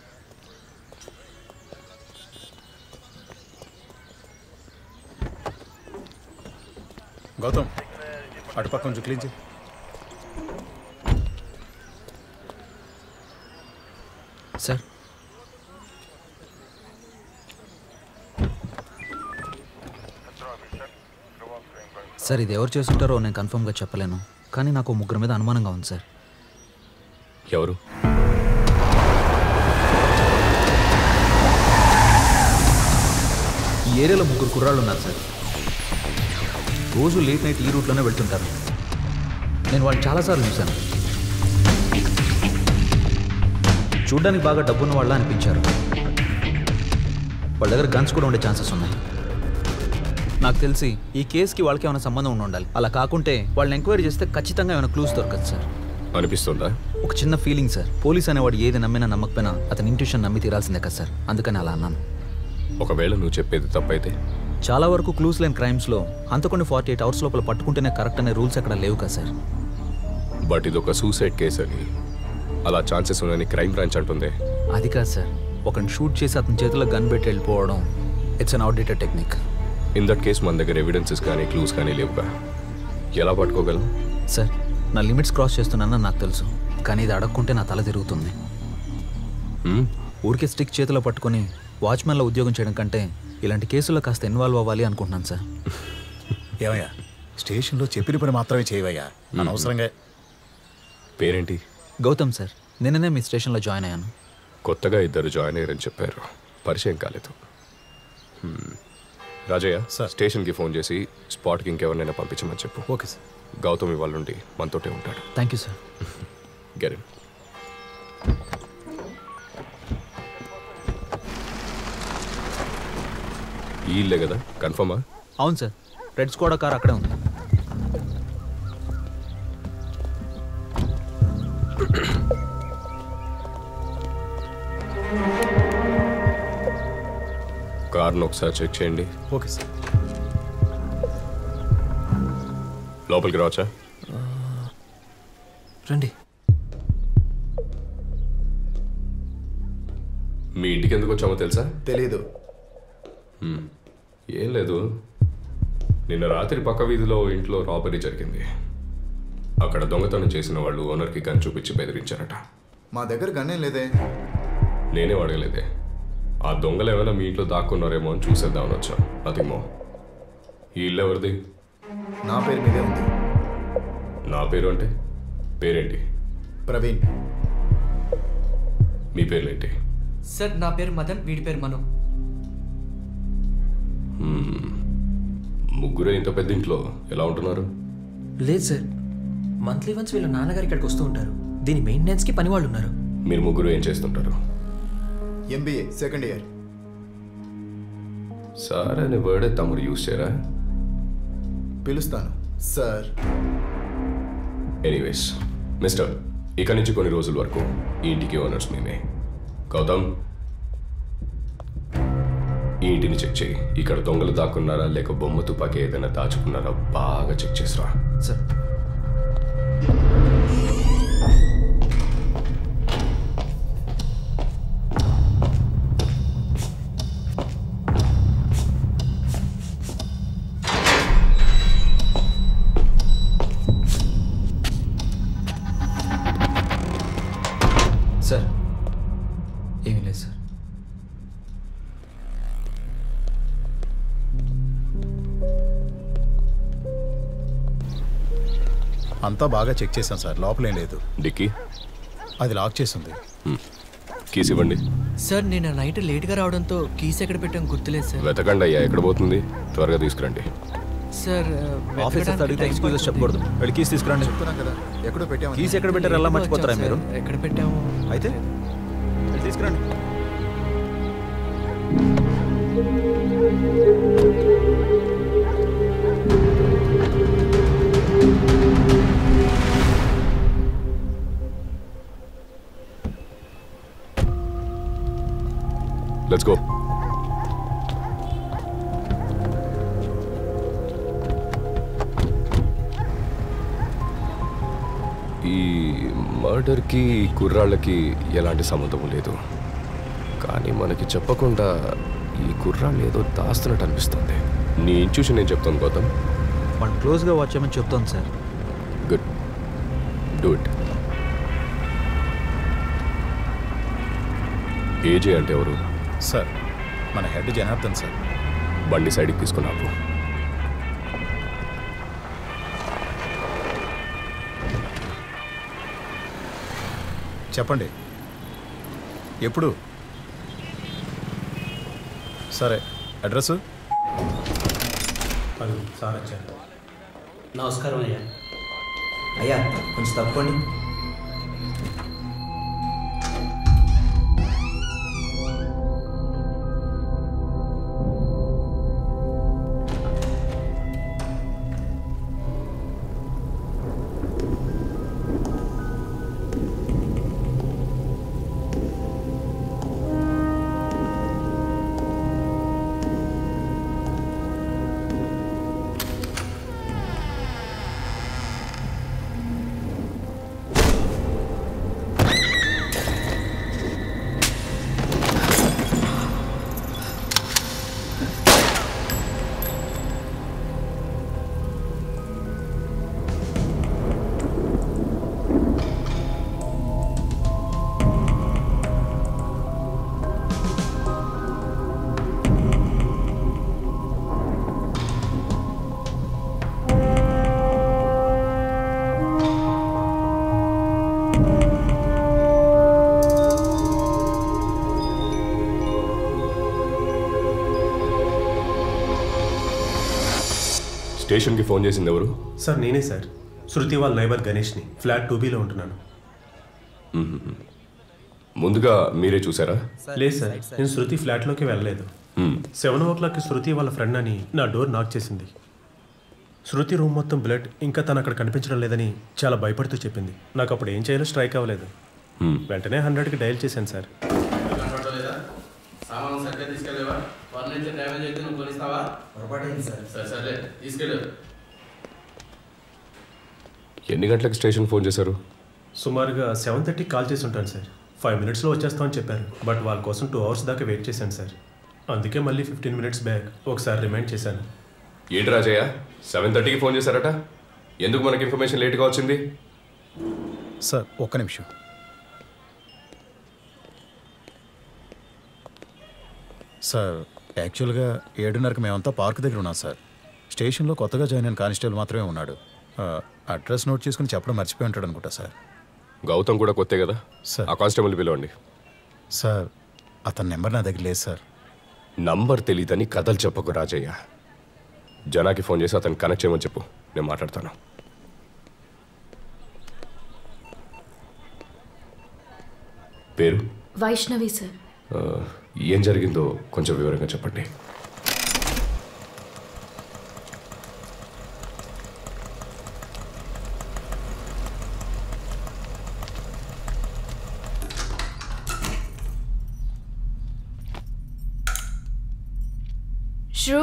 గౌతమ్, అటుపక్క కొంచెం క్లీన్ చేయి. సార్, సార్ ఇది ఎవరు చేస్తుంటారో నేను కన్ఫర్మ్గా చెప్పలేను, కానీ నాకు ముగ్గురు మీద అనుమానంగా ఉంది సార్. ఎవరు? ఈ ఏరియాలో ముగ్గురు కుర్రాళ్ళు ఉన్నారు సార్. రోజు లేట్ నైట్ ఈ రూట్లోనే వెళ్తుంటారు. నేను వాళ్ళు చాలాసార్లు చూశాను. చూడ్డానికి బాగా డబ్బున్న వాళ్ళ అనిపించారు. వాళ్ళ దగ్గర గన్స్ కూడా ఉండే ఛాన్సెస్ ఉన్నాయి. నాకు తెలిసి ఈ కేసుకి వాళ్ళకి ఏమైనా సంబంధం ఉండాలి. అలా కాకుంటే వాళ్ళని ఎంక్వైరీ చేస్తే ఖచ్చితంగా ఏమైనా క్లూస్ దొరకదు సార్. అనిపిస్తుందా? ఒక చిన్న ఫీలింగ్ సార్. పోలీస్ అనేవాడు ఏది నమ్మినా నమ్మకపోయినా అతని ఇంట్యూషన్ నమ్మి తీరాల్సిందే కదా సార్. అందుకని అలా అన్నాను. ఒకవేళ నువ్వు చెప్పేది తప్పైతే? చాలా వరకు క్లూస్ లేని క్రైమ్స్లో అంతకొన్ని 48 అవర్స్ లోపల పట్టుకుంటేనే కరెక్ట్ అనే రూల్స్ అక్కడ లేవు కదా సార్. బట్ ఇది ఒక సూసైడ్ కేసు అని, అలా ఛాన్సెస్ ఉన్నాయని క్రైమ్ బ్రాంచ్ అంటుంది. అది కాదు సార్, ఒకరిని షూట్ చేసి అతని చేతిలో గన్ పెట్టి వెళ్ళిపోవడం it's an outdated technique. In that case మన దగ్గర ఎవిడెన్సెస్ కానీ క్లూస్ కానీ లేవుగా, ఎలా పట్టుకోగలం? సార్ నా లిమిట్స్ క్రాస్ చేస్తున్నానని నాకు తెలుసు, కానీ ఇది అడగకుంటే నా తల తిరుగుతుంది. ఊరికే స్టిక్ చేతిలో పట్టుకొని వాచ్మెన్లో ఉద్యోగం చేయడం కంటే ఇలాంటి కేసుల్లో కాస్త ఇన్వాల్వ్ అవ్వాలి అనుకుంటున్నాను సార్. ఏమయ్యా, స్టేషన్లో చెప్పిన పని మాత్రమే చేయవయ్యా, అనవసరంగా. పేరేంటి? గౌతమ్ సార్, నిన్ననే మీ స్టేషన్లో జాయిన్ అయ్యాను. కొత్తగా 2 జాయిన్ అయ్యారని చెప్పారు, పరిచయం కాలేదు. రాజయ్య సార్, స్టేషన్కి ఫోన్ చేసి స్పాట్కి ఇంకెవరినైనా పంపించమని చెప్పు. Okay sir. గౌతమ్ ఇవాళ నుండి మనతోటే ఉంటాడు. Thank you sir. గెట్ ఈ ఇల్లే కదా, కన్ఫర్మా? అవును సార్, రెడ్ స్కోడా కార్ అక్కడే ఉంది. కార్ను ఒకసారి చెక్ చేయండి. Okay sir. లోపలికి రావచ్చా? రండి. మీ ఇంటికి ఎందుకు వచ్చామో తెలుసా? తెలీదు. ఏం లేదు, నిన్న రాత్రి పక్క వీధిలో ఇంట్లో రాబరీ జరిగింది. అక్కడ దొంగతనం చేసిన వాళ్ళు ఓనర్కి గన్ చూపించి బెదిరించారట. మా దగ్గర గన్నేం లేదే. నేనే అడగలేదే, ఆ దొంగలు ఏమైనా మీ ఇంట్లో దాక్కున్నారేమో అని చూసేద్దామని వచ్చా. అదేమో. ఈ ఇల్లు ఎవరిది? నా పేరు మీదే ఉంది. నా పేరు అంటే? పేరేంటి? ప్రవీణ్. మీ పేర్లేంటి? సార్ నా పేరు మదన్, వీడి పేరు మను. ముగ్గురే ఇంత పెద్ద ఇంట్లో ఎలా ఉంటున్నారు? లేదు సార్, మంత్లీ వన్స్ వీళ్ళ నాన్నగారు ఇక్కడికి వస్తూ ఉంటారు. దీని మెయింటెనెన్స్కి పని వాళ్ళు ఉన్నారు. మీరు ముగ్గురు ఏం చేస్తుంటారు? MBA second year. సార్ అనే వర్డే తమరు యూజ్ చేయరా? పిలుస్తాను సార్. ఎనీవేస్ మిస్టర్, ఇక్కడి నుంచి కొన్ని రోజుల వరకు ఈ ఇంటికి ఓనర్స్ మేమే. గౌతమ్, ఈ ఇంటిని చెక్ చేయి. ఇక్కడ దొంగలు దాక్కున్నారా లేక బొమ్మ తుపాకీ ఏదైనా దాచుకున్నారా బాగా చెక్ చేసిరా. సార్. సార్ ఏమీ లేదు సార్. అంతా బాగా చెక్ చేశాం సార్, లోపలేం లేదు. డిక్కీ అది లాక్ చేసింది. కీస్ ఇవ్వండి. సార్ నేను నైట్ లేట్గా రావడంతో కీస్ ఎక్కడ పెట్టాం గుర్తులేదు సార్. వెతకండి అయ్యా, ఎక్కడ పోతుంది త్వరగా తీసుకురండి. సార్ ఆఫీసర్స్ అడిగితే ఎక్స్క్యూజెస్ చెప్పకూడదు. వెళ్ళి కీస్ తీసుకురండి. చెప్తున్నాం కదా, ఎక్కడో పెట్టాము. కీస్ ఎక్కడ పెట్టారు ఎలా మర్చిపోతారా మీరు? ఎక్కడ పెట్టాము అయితే వెళ్ళి తీసుకురండి. Let's go. ఈ మర్డర్కి కుర్రాళ్ళకి ఎలాంటి సంబంధం లేదు, కానీ మనకి చెప్పకుండా ఈ కుర్రాళ్ళు ఏదో దాస్తున్నట్టు అనిపిస్తుంది. నీ ఇన్ట్యూషన్ నేను చెప్తాను గౌతమ్. మనం క్లోజ్గా వాచ్ చేయమని చెప్తాను sir. Good, do it. AJ అంటే ఎవరు? సార్ మన హెడ్ జనార్దన్ సార్. బండి సైడ్కి తీసుకున్నాము. చెప్పండి ఎప్పుడు? సరే అడ్రస్? సార్ వచ్చారు. నమస్కారం అయ్యా. అయ్యా కొంచెం తప్పండి. స్టేషన్కి ఫోన్ చేసింది ఎవరు? సార్ నేనే సార్. శృతి వాళ్ళ నైబర్ గణేష్ని. ఫ్లాట్ 2Bలో ఉంటున్నాను. ముందుగా మీరే చూసారా? లేదు సార్, నేను శృతి ఫ్లాట్లోకి వెళ్ళలేదు. 7 o'clock శృతి వాళ్ళ ఫ్రెండ్ అని నా డోర్ నాక్ చేసింది. శృతి రూమ్ మొత్తం బ్లడ్, ఇంకా తను అక్కడ కనిపించడం లేదని చాలా భయపడుతూ చెప్పింది. నాకు అప్పుడు ఏం చేయాలో స్ట్రైక్ అవ్వలేదు. వెంటనే 100కి డయల్ చేశాను సార్. ఎన్ని గంటలకు స్టేషన్ ఫోన్ చేశారు? సుమారుగా 7:30 కాల్ చేసి ఉంటాను సార్. 5 minutesలో వచ్చేస్తామని చెప్పారు. బట్ వాళ్ళ కోసం 2 hours దాకా వెయిట్ చేశాను సార్. అందుకే మళ్ళీ 15 minutes బ్యాక్ ఒకసారి రిమైండ్ చేశాను. ఏంటి రాజయ్య, 7:30కి ఫోన్ చేశారట? ఎందుకు మనకి ఇన్ఫర్మేషన్ లేట్గా వచ్చింది? సార్ ఒక్క నిమిషం. సార్ యాక్చువల్గా 7:30కి మేమంతా పార్క్ దగ్గర ఉన్నాం సార్. స్టేషన్లో కొత్తగా జాయిన్ అయిన కానిస్టేబుల్ మాత్రమే ఉన్నాడు. అడ్రస్ నోట్ చేసుకుని చెప్పడం మర్చిపోయి ఉంటాడు అనుకుంటా సార్. గౌతమ్ కూడా కొత్తే కదా సార్. ఆ కానిస్టేబుల్ పిలవండి. సార్ అతని నెంబర్ నా దగ్గర లేదు సార్. నంబర్ తెలియదని కథలు చెప్పకు రాజయ్య. జనాకి ఫోన్ చేసి అతను కనెక్ట్ చేయమని చెప్పు, నేను మాట్లాడతాను. పేరు? వైష్ణవి సార్. ఏం జరిగిందో కొంచెం వివరంగా చెప్పండి. శ్రూ,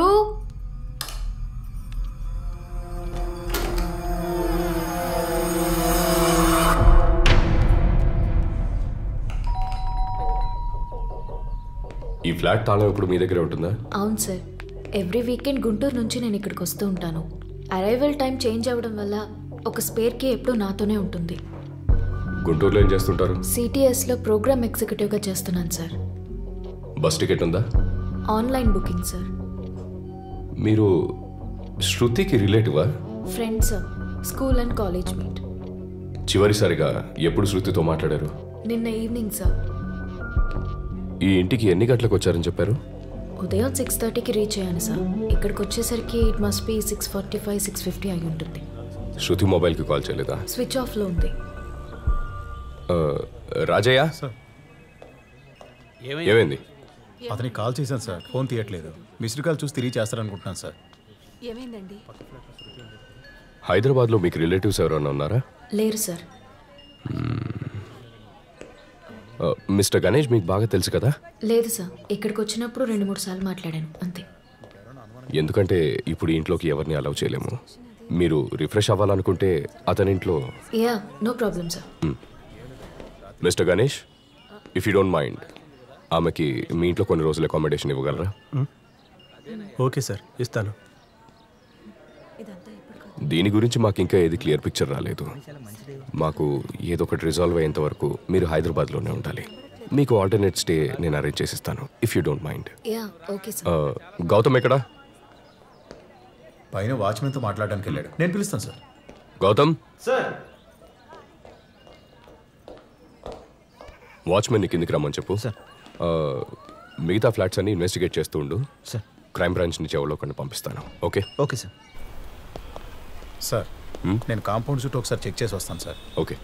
ఈ ఫ్లాట్ తాళం ఇప్పుడు మీ దగ్గరే ఉంటుందా? అవును సార్. ఎవ్రీ వీకెండ్ గుంటూరు నుంచి నేను ఇక్కడికి వస్తూ ఉంటాను. అరైవల్ టైం చేంజ్ అవ్వడం వల్ల ఒక స్పేర్ కీ ఎప్పుడూ నాతోనే ఉంటుంది. గుంటూరులో ఏం చేస్తుంటారు? సిటీఎస్లో ప్రోగ్రామ్ ఎగ్జిక్యూటివ్గా చేస్తున్నాను సార్. బస్ టికెట్ ఉందా? Online booking sir. మీరు శృతికి రిలేటివా? Friend sir, school and college meet. చివరిసారిగా ఎప్పుడు శృతితో మాట్లాడారు? నిన్న ఈవినింగ్ సార్. ఈ ఇంటికి ఎన్ని గంటలకు వచ్చారని చెప్పారు? ఉదయం 6:30కి రీచ్ అయ్యాను సార్. ఇక్కడికి వచ్చేసరికి ఇట్ మస్ట్ బి 6:45, 6:50 అయి ఉంటుంది. శృతి మొబైల్కి కాల్ చేయలేదా? స్విచ్ ఆఫ్లో ఉంది. రాజయ్య, ఏమైంది? అతనికి కాల్ చేశాను సార్, ఫోన్ తీయట్లేదు. మిస్డ్ కాల్ చూసి తిరిగి చేస్తారనుకుంటున్నాను సార్. ఏమైందండి? హైదరాబాద్లో మీకు రిలేటివ్స్ ఎవరైనా ఉన్నారా? లేరు సార్. మిస్టర్ గణేష్ మీకు బాగా తెలుసు కదా? లేదు సార్, ఇక్కడికి వచ్చినప్పుడు 2-3 సార్లు మాట్లాడాను అంతే. ఎందుకంటే ఇప్పుడు ఇంట్లోకి ఎవరిని అలౌ చేయలేము. మీరు రిఫ్రెష్ అవ్వాలనుకుంటే అతని ఇంట్లో. Yeah, no problem sir. Mister Ganesh, if you don't mind, ఆమెకి మీ ఇంట్లో కొన్ని రోజులు అకామిడేషన్ ఇవ్వగలరా? ఓకే సార్, ఇస్తాను. దీని గురించి మాకు ఇంకా ఏది క్లియర్ పిక్చర్ రాలేదు. మాకు ఏదో ఒకటి రిజాల్వ్ అయ్యేంత వరకు మీరు హైదరాబాద్లోనే ఉండాలి. మీకు ఆల్టర్నేట్ స్టే నేను అరేంజ్ చేసిస్తాను, if you don't mind. Gautam ఎక్కడా? పైన వాచ్మెన్తో మాట్లాడడానికి వెళ్ళాడు. నేను పిలుస్తాను సార్. గౌతమ్ సార్. వాచ్మెన్ని కిందికి రమ్మని చెప్పు సార్. మిగతా ఫ్లాట్స్ అన్ని ఇన్వెస్టిగేట్ చేస్తూ ఉండు సార్. క్రైమ్ బ్రాంచ్ నుంచి ఎవరో ఒకరిని పంపిస్తాను. ఓకే? Okay sir. సార్ నేను కాంపౌండ్ చుట్టూ ఒకసారి చెక్ చేసి వస్తాను sir. Okay.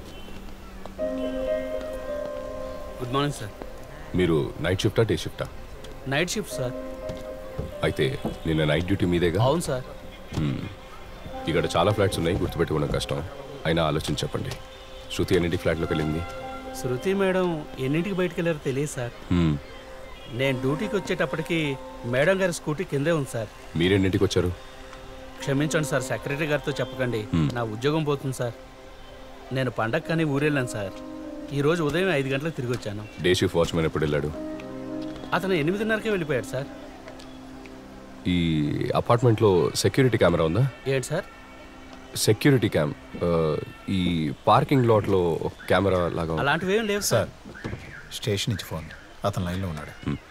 Good morning sir. మీరు నైట్ షిఫ్టా, డే షిఫ్టా? Night shift sir. అయితే నిన్న నైట్ డ్యూటీ మీదేగా? అవును సార్. ఇక్కడ చాలా ఫ్లాట్స్ ఉన్నాయి, గుర్తుపెట్టుకోవడం కష్టం. అయినా ఆలోచించి చెప్పండి, శృతి ఎన్నింటి ఫ్లాట్లోకి వెళ్ళింది? శృతి మేడం ఎన్నింటికి బయటకు వెళ్ళారో తెలియదు సార్. నేను డ్యూటీకి వచ్చేటప్పటికి మేడం గారి స్కూటీ కిందే ఉంది సార్. మీరెన్నింటికి వచ్చారు? క్షమించండి సార్, సెక్రటరీ గారితో చెప్పకండి, నా ఉద్యోగం పోతుంది సార్. నేను పండగ కానీ ఊరెళ్ళాను సార్. ఈరోజు ఉదయం 5 గంటలకు తిరిగి వచ్చాను. డే షిఫ్ట్ వాచ్మెన్ ఎప్పుడు వెళ్ళాడు? అతను 8:30కే వెళ్ళిపోయాడు సార్. ఈ అపార్ట్మెంట్లో సెక్యూరిటీ కెమెరా ఉందా? ఏంటి సార్? సెక్యూరిటీ క్యామ్, ఈ పార్కింగ్ లాట్లో కెమెరా లాగా. అలాంటివి ఏం లేవు సార్. స్టేషన్ నుంచి ఫోన్, అతను లైన్లో ఉన్నాడు.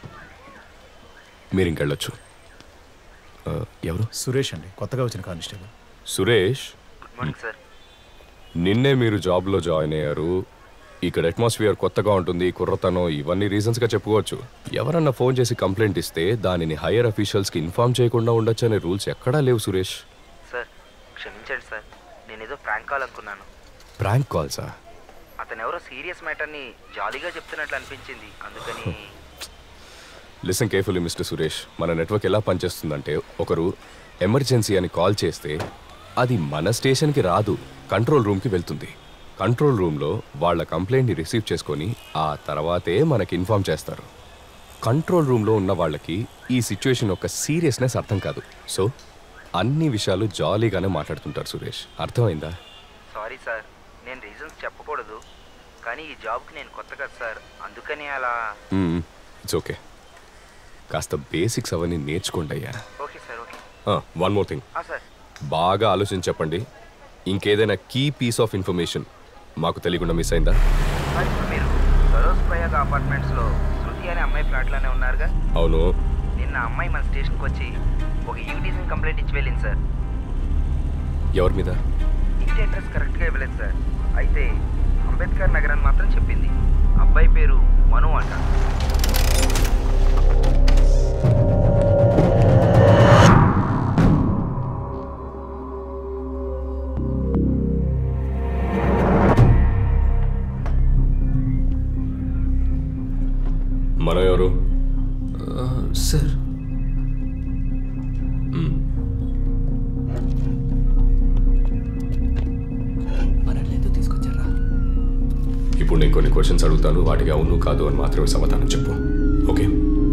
మీరు ఇంకెళ్ళొచ్చు. ఎవరు? సురేష్ అండి, కొత్తగా వచ్చిన constable. Suresh, good morning sir. నిన్నే మీరు జాబ్లో జాయిన్ అయ్యారు. ఇక్కడ అట్మాస్ఫియర్ కొత్తగా ఉంటుంది, కుర్రతనం, ఇవన్నీ రీజన్స్గా చెప్పుకోవచ్చు. ఎవరన్నా ఫోన్ చేసి కంప్లైంట్ ఇస్తే దానిని హైయర్ అఫీషియల్స్కి ఇన్ఫార్మ్ చేయకుండా ఉండొచ్చు అనే రూల్స్ ఎక్కడా లేవు సురేష్. క్షమించండి సార్, నేనేదో ప్రాంక్ కాల్ అనుకున్నాను. ప్రాంక్ కాల్సా? అతను ఎవరో సీరియస్ మ్యాటర్ని జాలీగా చెప్తున్నట్లు అనిపించింది, అందుకని. లిసన్ కేర్ఫుల్లీ మిస్టర్ సురేష్, మన నెట్వర్క్ ఎలా పనిచేస్తుందంటే ఒకరు ఎమర్జెన్సీ అని కాల్ చేస్తే అది మన స్టేషన్కి రాదు, కంట్రోల్ రూమ్కి వెళ్తుంది. కంట్రోల్ రూమ్లో వాళ్ళ కంప్లైంట్ని రిసీవ్ చేసుకొని ఆ తర్వాతే మనకి ఇన్ఫామ్ చేస్తారు. కంట్రోల్ రూమ్లో ఉన్న వాళ్ళకి ఈ సిచ్యువేషన్ యొక్క సీరియస్నెస్ అర్థం కాదు. సో అన్ని విషయాలు జాలీగానే మాట్లాడుతుంటారు సురేష్, అర్థమైందా? సారీ సార్, నేను రీజన్స్ చెప్పకూడదు, కానీ ఈ జాబ్కి నేను కొత్త కదా సార్, అందుకని అలా. ఇట్స్ ఓకే, కాస్త బేసిక్స్ అవన్నీ నేర్చుకోండి అయ్యా. Okay sir, okay. One more thing, sir బాగా ఆలోచించి చెప్పండి. ఇంకేదైనా కీ పీస్ ఆఫ్ ఇన్ఫర్మేషన్ మాకు తెలియకుండా మిస్ అయిందా? సార్, ఇప్పుడు మీరు సరోజ్ ప్రయాగ్ అపార్ట్మెంట్స్లో శృతి అనే అమ్మాయి ఫ్లాట్లోనే ఉన్నారుగా? అవును. నిన్న అమ్మాయి మన స్టేషన్కి వచ్చి ఒక ఈవిటీజింగ్ కంప్లైంట్ ఇచ్చి వెళ్ళింది సార్. ఎవరి మీద? ఇంటి అడ్రస్ కరెక్ట్గా ఇవ్వలేదు సార్, అయితే అంబేద్కర్ నగర్ అని మాత్రం చెప్పింది. అబ్బాయి పేరు మను అంట. మన ఎవరు సార్? తీసుకొచ్చారా? ఇప్పుడు నేను కొన్ని క్వశ్చన్స్ అడుగుతాను, వాటికి అవును కాదు అని మాత్రమే సమాధానం చెప్పు, ఓకే?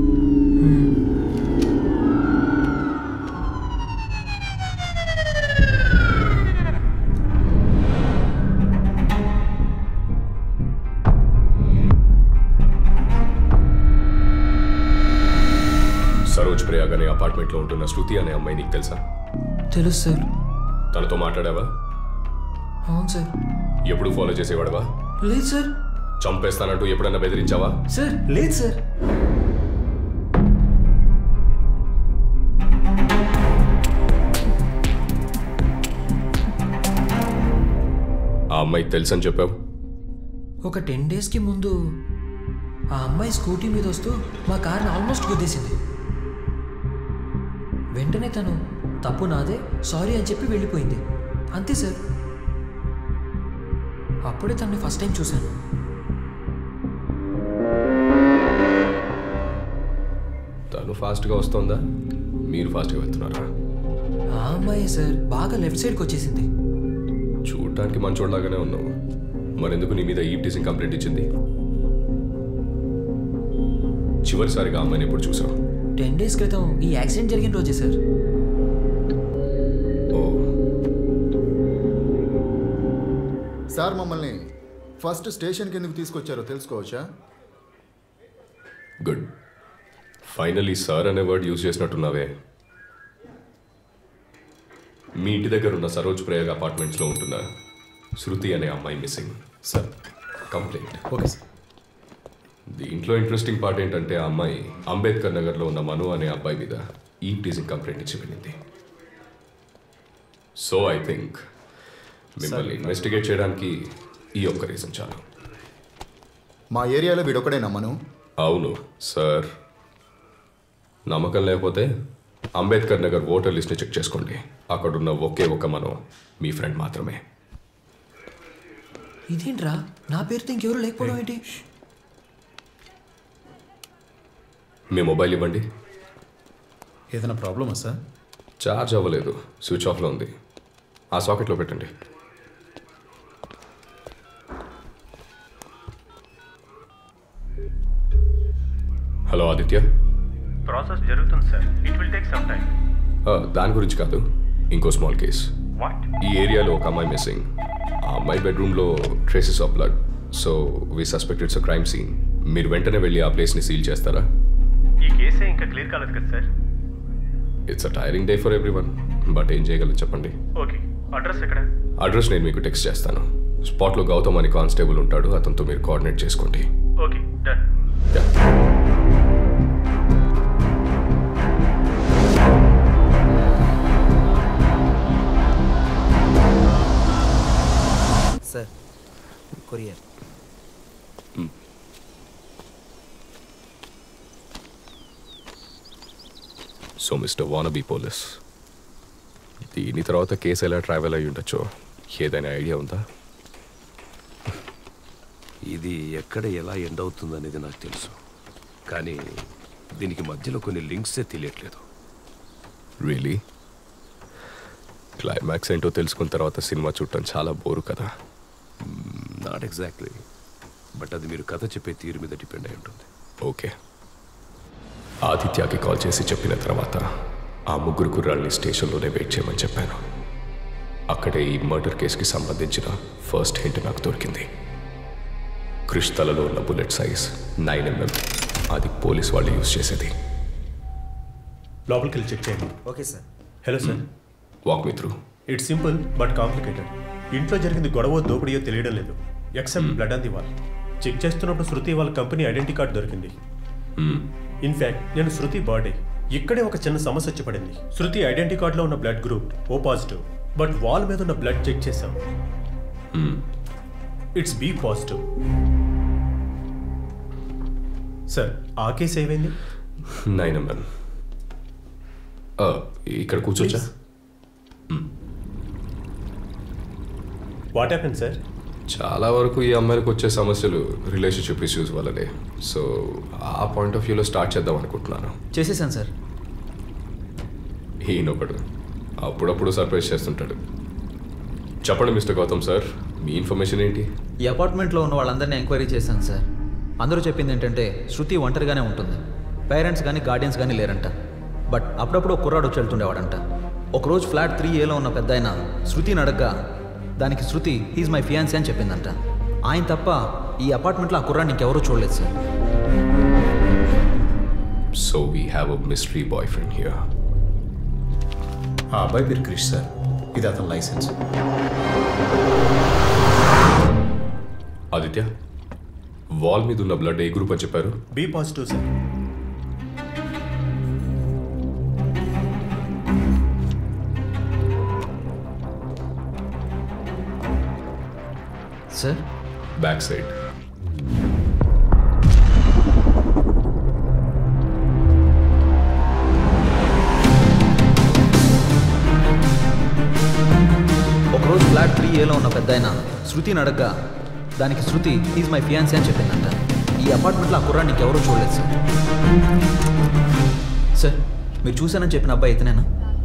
సరోజ్ ప్రయాగ్ అనే అపార్ట్మెంట్లో ఉంటున్న శృతి అనే అమ్మాయి నీకు తెలుసా? తెలుసు సార్. తనతో మాట్లాడావా? అవును సార్. ఎప్పుడు ఫాలో చేసేవాడవా? లేదు సార్. చంపేస్తానంటూ ఎప్పుడన్నా బెదిరించావా? సార్ లేదు సార్. ఆ అమ్మాయి తెలుసని చెప్పావు? ఒక 10 డేస్కి ముందు ఆ అమ్మాయి స్కూటీ మీద వస్తూ మా కార్ని ఆల్మోస్ట్ గుద్దేసింది. వెంటనే తను తప్పు నాదే, సారీ అని చెప్పి వెళ్ళిపోయింది, అంతే సార్. అప్పుడే తనని ఫస్ట్ టైం చూశాను. తను ఫాస్ట్గా వస్తుందా, మీరు ఫాస్ట్గా వెళ్తున్నారా? ఆ అమ్మాయి సార్ బాగా లెఫ్ట్ సైడ్కి వచ్చేసింది. చూడటానికి మంచోడ్లాగానే ఉన్నావు, మరెందుకు నీ మీద ఈవ్టీజింగ్ కంప్లైంట్ ఇచ్చింది? చివరిసారిగా అమ్మాయిని ఎప్పుడు చూసావు? 10 డేస్ క్రితం ఈ యాక్సిడెంట్ జరిగిన రోజే సార్. సార్, మమ్మల్ని ఫస్ట్ స్టేషన్కి ఎందుకు తీసుకొచ్చారో తెలుసుకోవచ్చా? గుడ్, ఫైనలీ సార్ అనే వర్డ్ యూజ్ చేసినట్టున్నావే. మీ ఇంటి దగ్గర ఉన్న సరోజ్ ప్రయాగ్ అపార్ట్మెంట్స్లో ఉంటున్న శృతి అనే అమ్మాయి missing. Sir, complaint. Okay sir. దీంట్లో ఇంట్రెస్టింగ్ పార్ట్ ఏంటంటే ఆ అమ్మాయి అంబేద్కర్ నగర్లో ఉన్న మను అనే అబ్బాయి మీద ఈవ్టీజింగ్ కంప్లైంట్ ఇచ్చి వెళ్ళింది. సో ఐ థింక్ మిమ్మల్ని ఇన్వెస్టిగేట్ చేయడానికి ఈ ఒక్క రీజన్ చాలు. మా ఏరియాలో వీడొక్కడే నమ్మను. అవును సార్. నమ్మకం లేకపోతే అంబేద్కర్ నగర్ ఓటర్ లిస్ట్ని చెక్ చేసుకోండి. అక్కడున్న ఒకే ఒక మను మీ ఫ్రెండ్ మాత్రమే. ఇదేంట్రా, నా పేరుతో ఇంకెవరు లేకపోవడం ఏంటి? మీ మొబైల్ ఇవ్వండి. ఏదైనా ప్రాబ్లమా సార్? ఛార్జ్ అవ్వలేదు, స్విచ్ ఆఫ్లో ఉంది. ఆ సాకెట్లో పెట్టండి. హలో ఆదిత్య. ప్రాసెస్ జరుగుతుంది sir, it will take some time. దాని గురించి కాదు, ఇంకో స్మాల్ కేస్. వాట్? ఈ ఏరియాలో ఒక అమ్మాయి మిస్సింగ్. ఆ అమ్మాయి బెడ్రూమ్లో traces of blood. So we suspect it's a crime scene. మీరు వెంటనే వెళ్ళి ఆ ప్లేస్ని సీల్ చేస్తారా? ఈ కేసే ఇంకా క్లియర్ కాలేదు కదా sir. It's a tiring day for everyone, but ఏం చేయగలరు చెప్పండి. ఓకే, అడ్రస్ ఎక్కడ? అడ్రస్ నేను మీకు టెక్స్ట్ చేస్తాను. స్పాట్లో గౌతమ్ అని కానిస్టేబుల్ ఉంటాడు, అతనితో మీరు కోఆర్డినేట్ చేసుకోండి. Okay, done. Sir, courier. So, Mr. Wannabe Police, దీని తర్వాత కేసు ఎలా ట్రావెల్ అయ్యి ఉండొచ్చో ఏదైనా ఐడియా ఉందా? ఇది ఎక్కడ ఎలా ఎండ్ అవుతుంది అనేది నాకు తెలుసు, కానీ దీనికి మధ్యలో కొన్ని లింక్సే తెలియట్లేదు. రియలీ? క్లైమాక్స్ ఏంటో తెలుసుకున్న తర్వాత సినిమా చూడటం చాలా బోరు కదా. నాట్ ఎగ్జాక్ట్లీ, బట్ అది మీరు కథ చెప్పే తీరు మీద డిపెండ్ అయి ఉంటుంది. ఓకే. ఆదిత్యకి కాల్ చేసి చెప్పిన తర్వాత ఆ ముగ్గురు కుర్రాళ్ళని స్టేషన్లోనే వెయిట్ చేయమని చెప్పాను. అక్కడే ఈ మర్డర్ కేసుకి సంబంధించిన ఫస్ట్ హింట్ నాకు దొరికింది. క్రిష్ తలలో ఉన్న బుల్లెట్ సైజ్ 9mm. అది పోలీస్ వాళ్ళు యూజ్ చేసేది. లోపలికి వెళ్ళి చెక్ చేయండి. Okay sir. Hello sir. Walk me through. It's simple but complicated. ఇంట్లో జరిగింది గొడవ దోపిడీయో తెలియడం లేదు, except blood on the wall. Check చేస్తున్నప్పుడు శృతి వాళ్ళ కంపెనీ ఐడెంటిటీ కార్డు దొరికింది. ఇన్ఫ్యాక్ట్ నేను శృతి బర్త్డే ఇక్కడే ఒక చిన్న సమస్య వచ్చి పడింది. శృతి ఐడెంటిటీ కార్డులో ఉన్న blood group O positive, but wall మీద ఉన్న బ్లడ్ చెక్ చేశాం, ఇట్స్ B పాజిటివ్. సార్ ఆ కేసు ఏమైంది? 9mm. ఇక్కడ కూర్చోచ్చా? What happen sir? చాలా వరకు ఈ అమ్మాయిలకు వచ్చే సమస్యలు రిలేషన్షిప్ ఇష్యూస్ వల్లనే. సో ఆ పాయింట్ ఆఫ్ వ్యూలో స్టార్ట్ చేద్దాం అనుకుంటున్నాను. చేసేసాను సార్. ఈయనొకడు అప్పుడప్పుడు సర్ప్రైజ్ చేస్తుంటాడు. చెప్పండి మిస్టర్ గౌతమ్ సార్, మీ ఇన్ఫర్మేషన్ ఏంటి? ఈ అపార్ట్మెంట్లో ఉన్న వాళ్ళందరినీ ఎంక్వైరీ చేశాను సార్. అందరూ చెప్పింది ఏంటంటే శృతి ఒంటరిగానే ఉంటుంది, పేరెంట్స్ కానీ గార్డియన్స్ కానీ లేరంట. బట్ అప్పుడప్పుడు ఒక కుర్రాడు వచ్చి వెళ్తుండేవాడంట. ఒకరోజు ఫ్లాట్ 3Aలో ఉన్న పెద్ద ఆయన శృతిని అడగ్గా దానికి శృతి హీజ్ మై ఫియాన్సీ అని చెప్పిందంట. ఆయన తప్ప ఈ అపార్ట్మెంట్లో ఆ కుర్రాడిని ఇంకెవరూ చూడలేదు sir. So we have a mystery boyfriend here. ఆ అబ్బాయి పేరు క్రిష్ సార్, ఇది అతని లైసెన్స్. ఆదిత్య, వాల్ మీద ఉన్న బ్లడ్ ఏ గ్రూప్ అని చెప్పారు? B positive sir. Sir back side. ఒకరోజు ఫ్లాట్ 3Aలో ఉన్న పెద్ద ఆయన శృతిని అడగ్గా దానికి శృతి హీజ్ మై ఫియాన్సీ అని చెప్పిందంట. ఈ అపార్ట్మెంట్లో ఆ కుర్రాడిని ఇంకెవరూ చూడలేదు సార్. సార్ మీరు చూశానని చెప్పిన అబ్బాయి ఇతనేనా?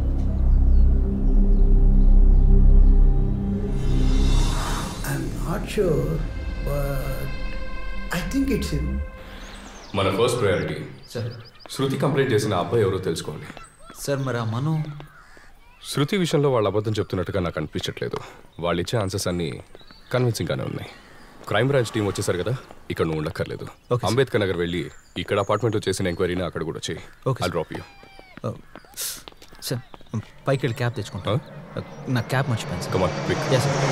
Not sure, but I think it's him. మన first priority sir Shruti complaint చేసిన అబ్బాయి ఎవరో తెలుసుకోవాలి. సార్ మరి ఆ మను శృతి విషయంలో వాళ్ళు అబద్ధం చెప్తున్నట్టుగా నాకు అనిపించట్లేదు. వాళ్ళు ఇచ్చే ఆన్సర్స్ అన్నీ కన్విన్సింగ్గానే ఉన్నాయి. క్రైమ్ బ్రాంచ్ టీం వచ్చేసారు కదా, ఇక్కడ నువ్వు ఉండక్కర్లేదు. అంబేద్కర్ నగర్ వెళ్ళి ఇక్కడ అపార్ట్మెంట్లో చేసిన ఎంక్వైరీని అక్కడ కూడా చేయి. I drop you. సార్ పైకి వెళ్ళి క్యాబ్ తెచ్చుకుంటా. నా క్యాబ్ మర్చిపోయాను sir. Come on quick. Yes sir.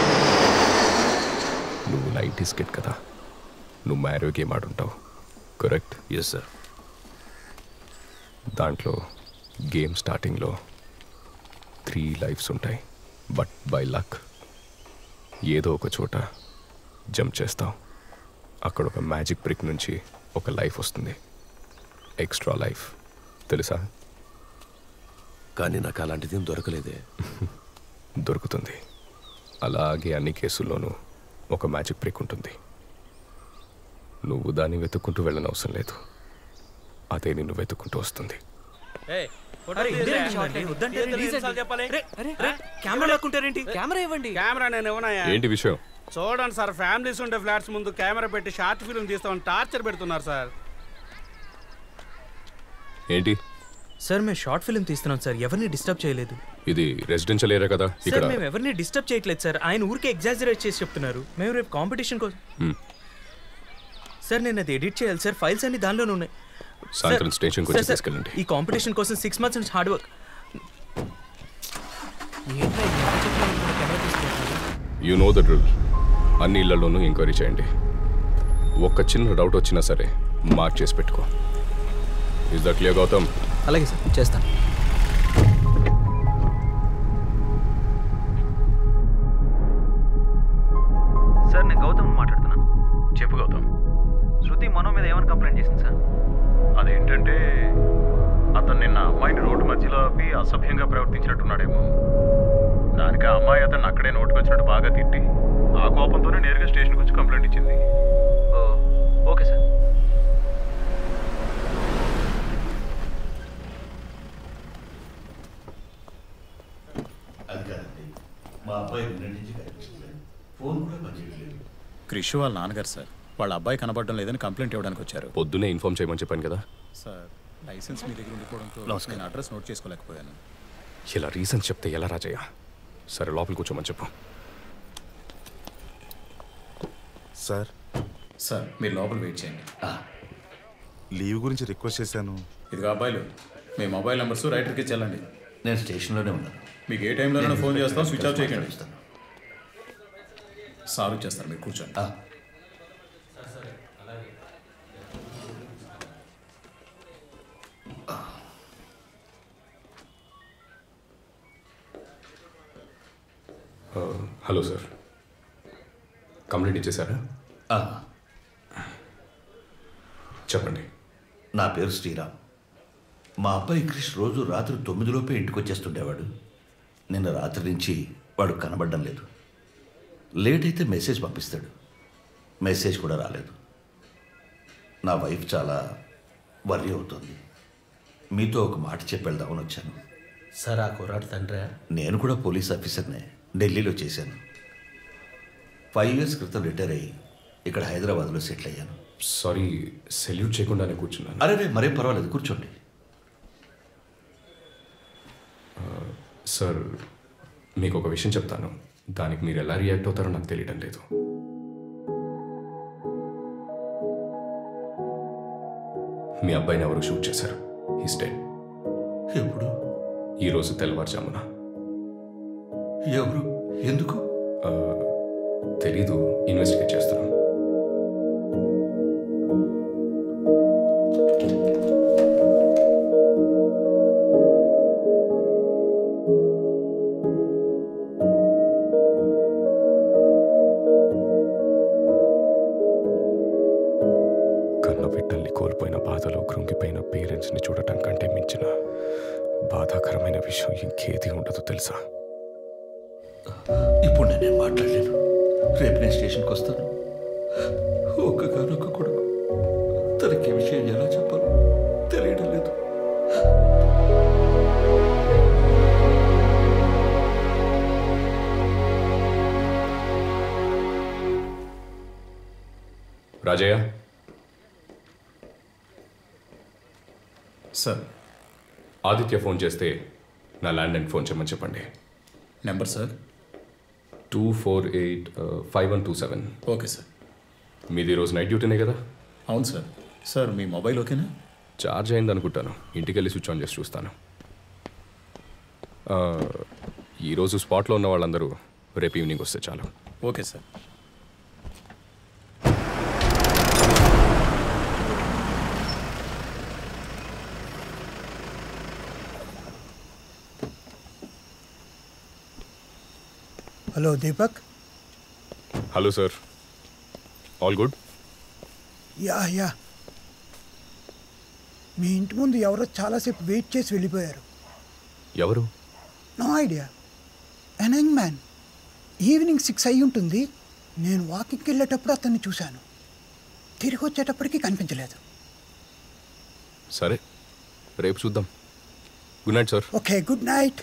నువ్వు 90s కిడ్ కదా, నువ్వు మ్యారో గేమ్ ఆడుంటావు కరెక్ట్? Yes sir. దాంట్లో గేమ్ స్టార్టింగ్లో 3 లైఫ్స్ ఉంటాయి. బట్ బై లక్ ఏదో ఒక చోట జంప్ చేస్తావు, అక్కడ ఒక మ్యాజిక్ బ్రిక్ నుంచి ఒక లైఫ్ వస్తుంది, ఎక్స్ట్రా లైఫ్. తెలుసా? కానీ నాకు అలాంటిది దొరకలేదే. దొరుకుతుంది. అలాగే అన్ని కేసుల్లోనూ ఒక మ్యాజిక్ బ్రేక్ ఉంటుంది. నువ్వు దాన్ని వెతుక్కుంటూ వెళ్ళనవసరం లేదు, అదే నిన్ను వెతుక్కుంటూ వస్తుంది. ఏంటి విషయం? చూడండి సార్, ఫ్యామిలీస్ ఉండే ఫ్లాట్స్ ముందు కెమెరా పెట్టి షార్ట్ ఫిల్మ్ తీస్తామని టార్చర్ పెడుతున్నారు సార్. ఏంటి సార్? మేము షార్ట్ ఫిల్మ్ తీస్తున్నాం సార్, ఎవరిని డిస్టర్బ్ చేయలేదు. ఇది రెసిడెన్షియల్ ఏరియా కదా ఇక్కడ. మేము ఎవరిని డిస్టర్బ్ చేయట్లేదు సార్, ఆయన ఊరికే ఎగ్జాజరేట్ చేసి చెప్తున్నారు. మేము రేపు కాంపిటీషన్ కోసం సార్, నేను అది ఎడిట్ చేయాలి సార్, ఫైల్స్ అన్ని దానిలోనే ఉన్నాయి. సాయంత్రం స్టేషన్ కు తీసుకెళ్ళండి. ఈ కాంపిటీషన్ కోసం 6 months నుంచి hard work. You know the drill. అన్ని ఇళ్లలోనూ ఎంక్వైరీ చేయండి. ఒక్క చిన్న డౌట్ వచ్చినా సరే మార్క్ చేసి పెట్టుకో. Is that clear Gautam? అలాగే సార్, చేస్తాను. సార్ నేను గౌతమ్ మాట్లాడుతున్నాను. చెప్పు గౌతమ్. శృతి మనో మీద ఏమైనా కంప్లైంట్ చేసింది సార్? అదేంటంటే అతను నిన్న అమ్మాయిని రోడ్డు మధ్యలో ఆపి అసభ్యంగా ప్రవర్తించినట్టున్నాడేమో. దానికి ఆ అమ్మాయి అతను అక్కడే నోటుకొచ్చినట్టు బాగా తిట్టి ఆ కోపంతోనే నేరుగా స్టేషన్కి వచ్చి కంప్లైంట్ ఇచ్చింది. Okay sir. అది కాదండి, మా అబ్బాయి నుంచి ఫోన్ కూడా పనిచేయట్లేదు. క్రిష్ వాళ్ళ నాన్నగారు సార్, వాళ్ళ అబ్బాయి కనబడడం లేదని కంప్లైంట్ ఇవ్వడానికి వచ్చారు. పొద్దునే ఇన్ఫార్మ్ చేయమని చెప్పాను కదా సార్, లైసెన్స్ మీ దగ్గర ఉండిపోవడంతో నేను అడ్రస్ నోట్ చేసుకోలేకపోయాను. ఇలా రీజన్ చెప్తే ఎలా రాజయ్య? సరే లోపల కూర్చోమని చెప్పు. సార్ మీరు లోపల వెయిట్ చేయండి. లీవ్ గురించి రిక్వెస్ట్ చేశాను. ఇదిగో అబ్బాయిలు, మీ మొబైల్ నెంబర్స్ రైటర్కి ఇచ్చేయాలండి. నేను స్టేషన్లోనే ఉన్నాను. మీకు ఏ టైంలోనైనా ఫోన్ చేస్తాం, స్విచ్ ఆఫ్ చేయకండి. సార్ వచ్చేస్తారు, మీరు కూర్చోండి. హలో సార్, కంప్లైంట్ ఇచ్చేసారా? చెప్పండి. నా పేరు శ్రీరామ్. మా అబ్బాయి క్రిష్ రోజు రాత్రి 9 ఇంటికి వచ్చేస్తుండేవాడు. నిన్న రాత్రి నుంచి వాడు కనబడడం లేదు. లేట్ అయితే మెసేజ్ పంపిస్తాడు, మెసేజ్ కూడా రాలేదు. నా వైఫ్ చాలా వర్రీ అవుతుంది. మీతో ఒక మాట చెప్పి వెళ్దామని వచ్చాను. సార్, ఆ కుర్రాడు తండ్రి? నేను కూడా పోలీస్ ఆఫీసర్నే, ఢిల్లీలో చేశాను. 5 years క్రితం రిటైర్ అయ్యి ఇక్కడ హైదరాబాద్లో సెటిల్ అయ్యాను. సారీ, సెల్యూట్ చేయకుండానే కూర్చున్నాను. అరే మరేం పర్వాలేదు, కూర్చోండి. సార్, మీకు ఒక విషయం చెప్తాను, దానికి మీరు ఎలా రియాక్ట్ అవుతారో నాకు తెలియడం లేదు. మీ అబ్బాయిని ఎవరు షూట్ చేశారు. He's dead. ఎప్పుడు? ఈరోజు తెల్లవారుజామున. ఎవరు? ఎందుకు? తెలీదు, ఇన్వెస్టిగేట్ చేస్తున్నాం. కన్నబిడ్డల్ని కోల్పోయిన బాధలో కృంగిపోయిన పేరెంట్స్ని చూడటం కంటే మించిన బాధాకరమైన విషయం ఇంకేది ఉండదు తెలుసా? ఇప్పుడు నేనేం మాట్లాడలేను. రేపు నేను స్టేషన్కి వస్తాను. ఒక్కగానొక్క కొడుకు, తనకి విషయం ఎలా చెప్పాలో తెలియడం లేదు. రాజయ్య. సార్, ఆదిత్య ఫోన్ చేస్తే నా ల్యాండ్లైన్ ఫోన్ చేయమని చెప్పండి. Number sir 2485127. Okay sir. మీది ఈరోజు నైట్ డ్యూటీనే కదా? అవును సార్. సార్, మీ మొబైల్ ఓకేనా? ఛార్జ్ అయింది అనుకుంటాను, ఇంటికి వెళ్ళి స్విచ్ ఆన్ చేసి చూస్తాను. ఈరోజు స్పాట్లో ఉన్న వాళ్ళందరూ రేపు ఈవినింగ్ వస్తే చాలు. Okay sir. Hello Deepak. Hello sir, all good? Yeah మీ ఇంటి ముందు ఎవరో చాలాసేపు వెయిట్ చేసి వెళ్ళిపోయారు. ఎవరు? No idea. An young man. Evening 6 అయి ఉంటుంది. నేను వాకింగ్కి వెళ్ళేటప్పుడు అతన్ని చూశాను. తిరిగి వచ్చేటప్పటికి కనిపించలేదు. సరే, రేపు చూద్దాం. Good night sir. Okay, good night.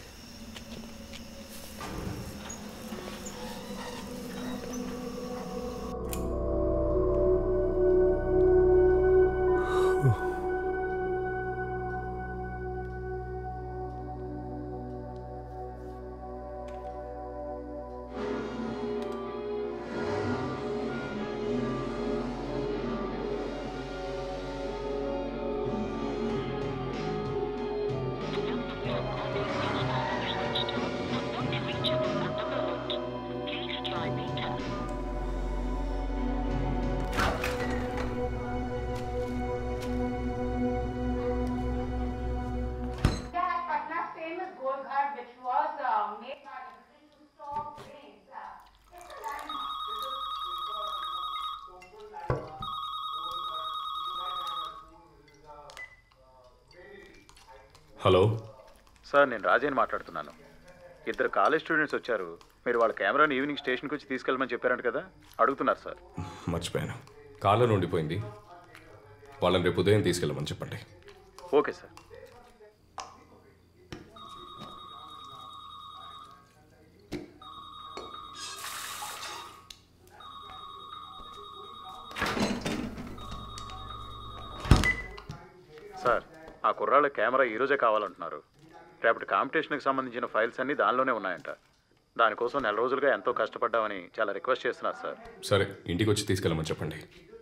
Hello sir, నేను రాజేని మాట్లాడుతున్నాను. ఇద్దరు కాలేజ్ స్టూడెంట్స్ వచ్చారు. మీరు వాళ్ళ కెమెరాని ఈవినింగ్ స్టేషన్కి వచ్చి తీసుకెళ్ళమని చెప్పారంట కదా, అడుగుతున్నారు సార్. మర్చిపోయాను, కార్లో ఉండిపోయింది. వాళ్ళని రేపు ఉదయం తీసుకెళ్ళమని చెప్పండి. Okay sir. సార్, ఆ కుర్రాళ్ళ కెమెరా ఈరోజే కావాలంటున్నారు. రేపటి కాంపిటీషన్కి సంబంధించిన ఫైల్స్ అన్నీ దానిలోనే ఉన్నాయంట. దానికోసం 4 రోజులుగా ఎంతో కష్టపడ్డామని చాలా రిక్వెస్ట్ చేస్తున్నారు సార్. సరే, ఇంటికి వచ్చి తీసుకెళ్ళమని చెప్పండి.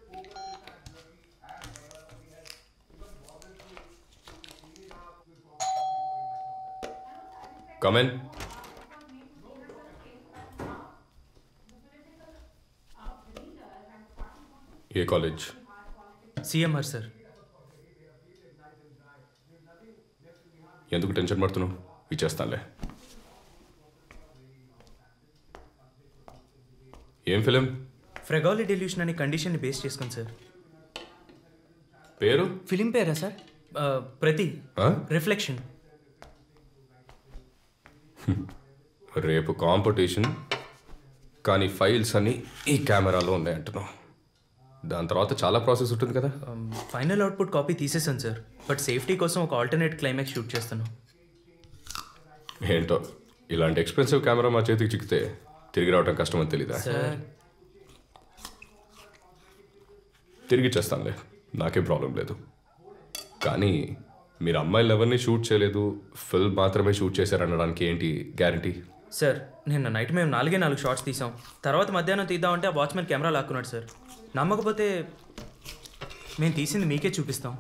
కమెన్. ఏ కాలేజ్? CMR sir. ఎందుకు టెన్షన్ పడుతున్నావు? ఇచ్చేస్తానులే. ఏం ఫిలిం? ఫ్రెగాలి డెల్యూషన్ అనే కండిషన్ని బేస్ చేసుకుని సార్. పేరు? ఫిలిం పేరా సార్? ప్రతి రిఫ్లెక్షన్. రేపు కాంపిటీషన్, కానీ ఫైల్స్ అన్నీ ఈ కెమెరాలో ఉన్నాయంటున్నావు. దాని తర్వాత చాలా ప్రాసెస్ ఉంటుంది కదా. ఫైనల్ అవుట్పుట్ కాపీ తీసేసాను సార్, బట్ సేఫ్టీ కోసం ఒక ఆల్టర్నేట్ క్లైమాక్స్ షూట్ చేస్తాను. ఏంటో, ఇలాంటి ఎక్స్పెన్సివ్ కెమెరా మా చేతికి చిక్కితే తిరిగి రావడం కష్టమని తెలీదా? తిరిగి చేస్తానులే, నాకే ప్రాబ్లం లేదు. కానీ మీరు అమ్మాయిలు ఎవరిని షూట్ చేయలేదు, ఫిల్మ్ మాత్రమే షూట్ చేశారనడానికి ఏంటి గ్యారంటీ? సార్, నిన్న నైట్ మేము 4 షాట్స్ తీసాం. తర్వాత మధ్యాహ్నం తీద్దామంటే ఆ వాచ్మెన్ కెమెరా లాక్కున్నాడు సార్. నమ్మకపోతే మేము తీసింది మీకే చూపిస్తాం.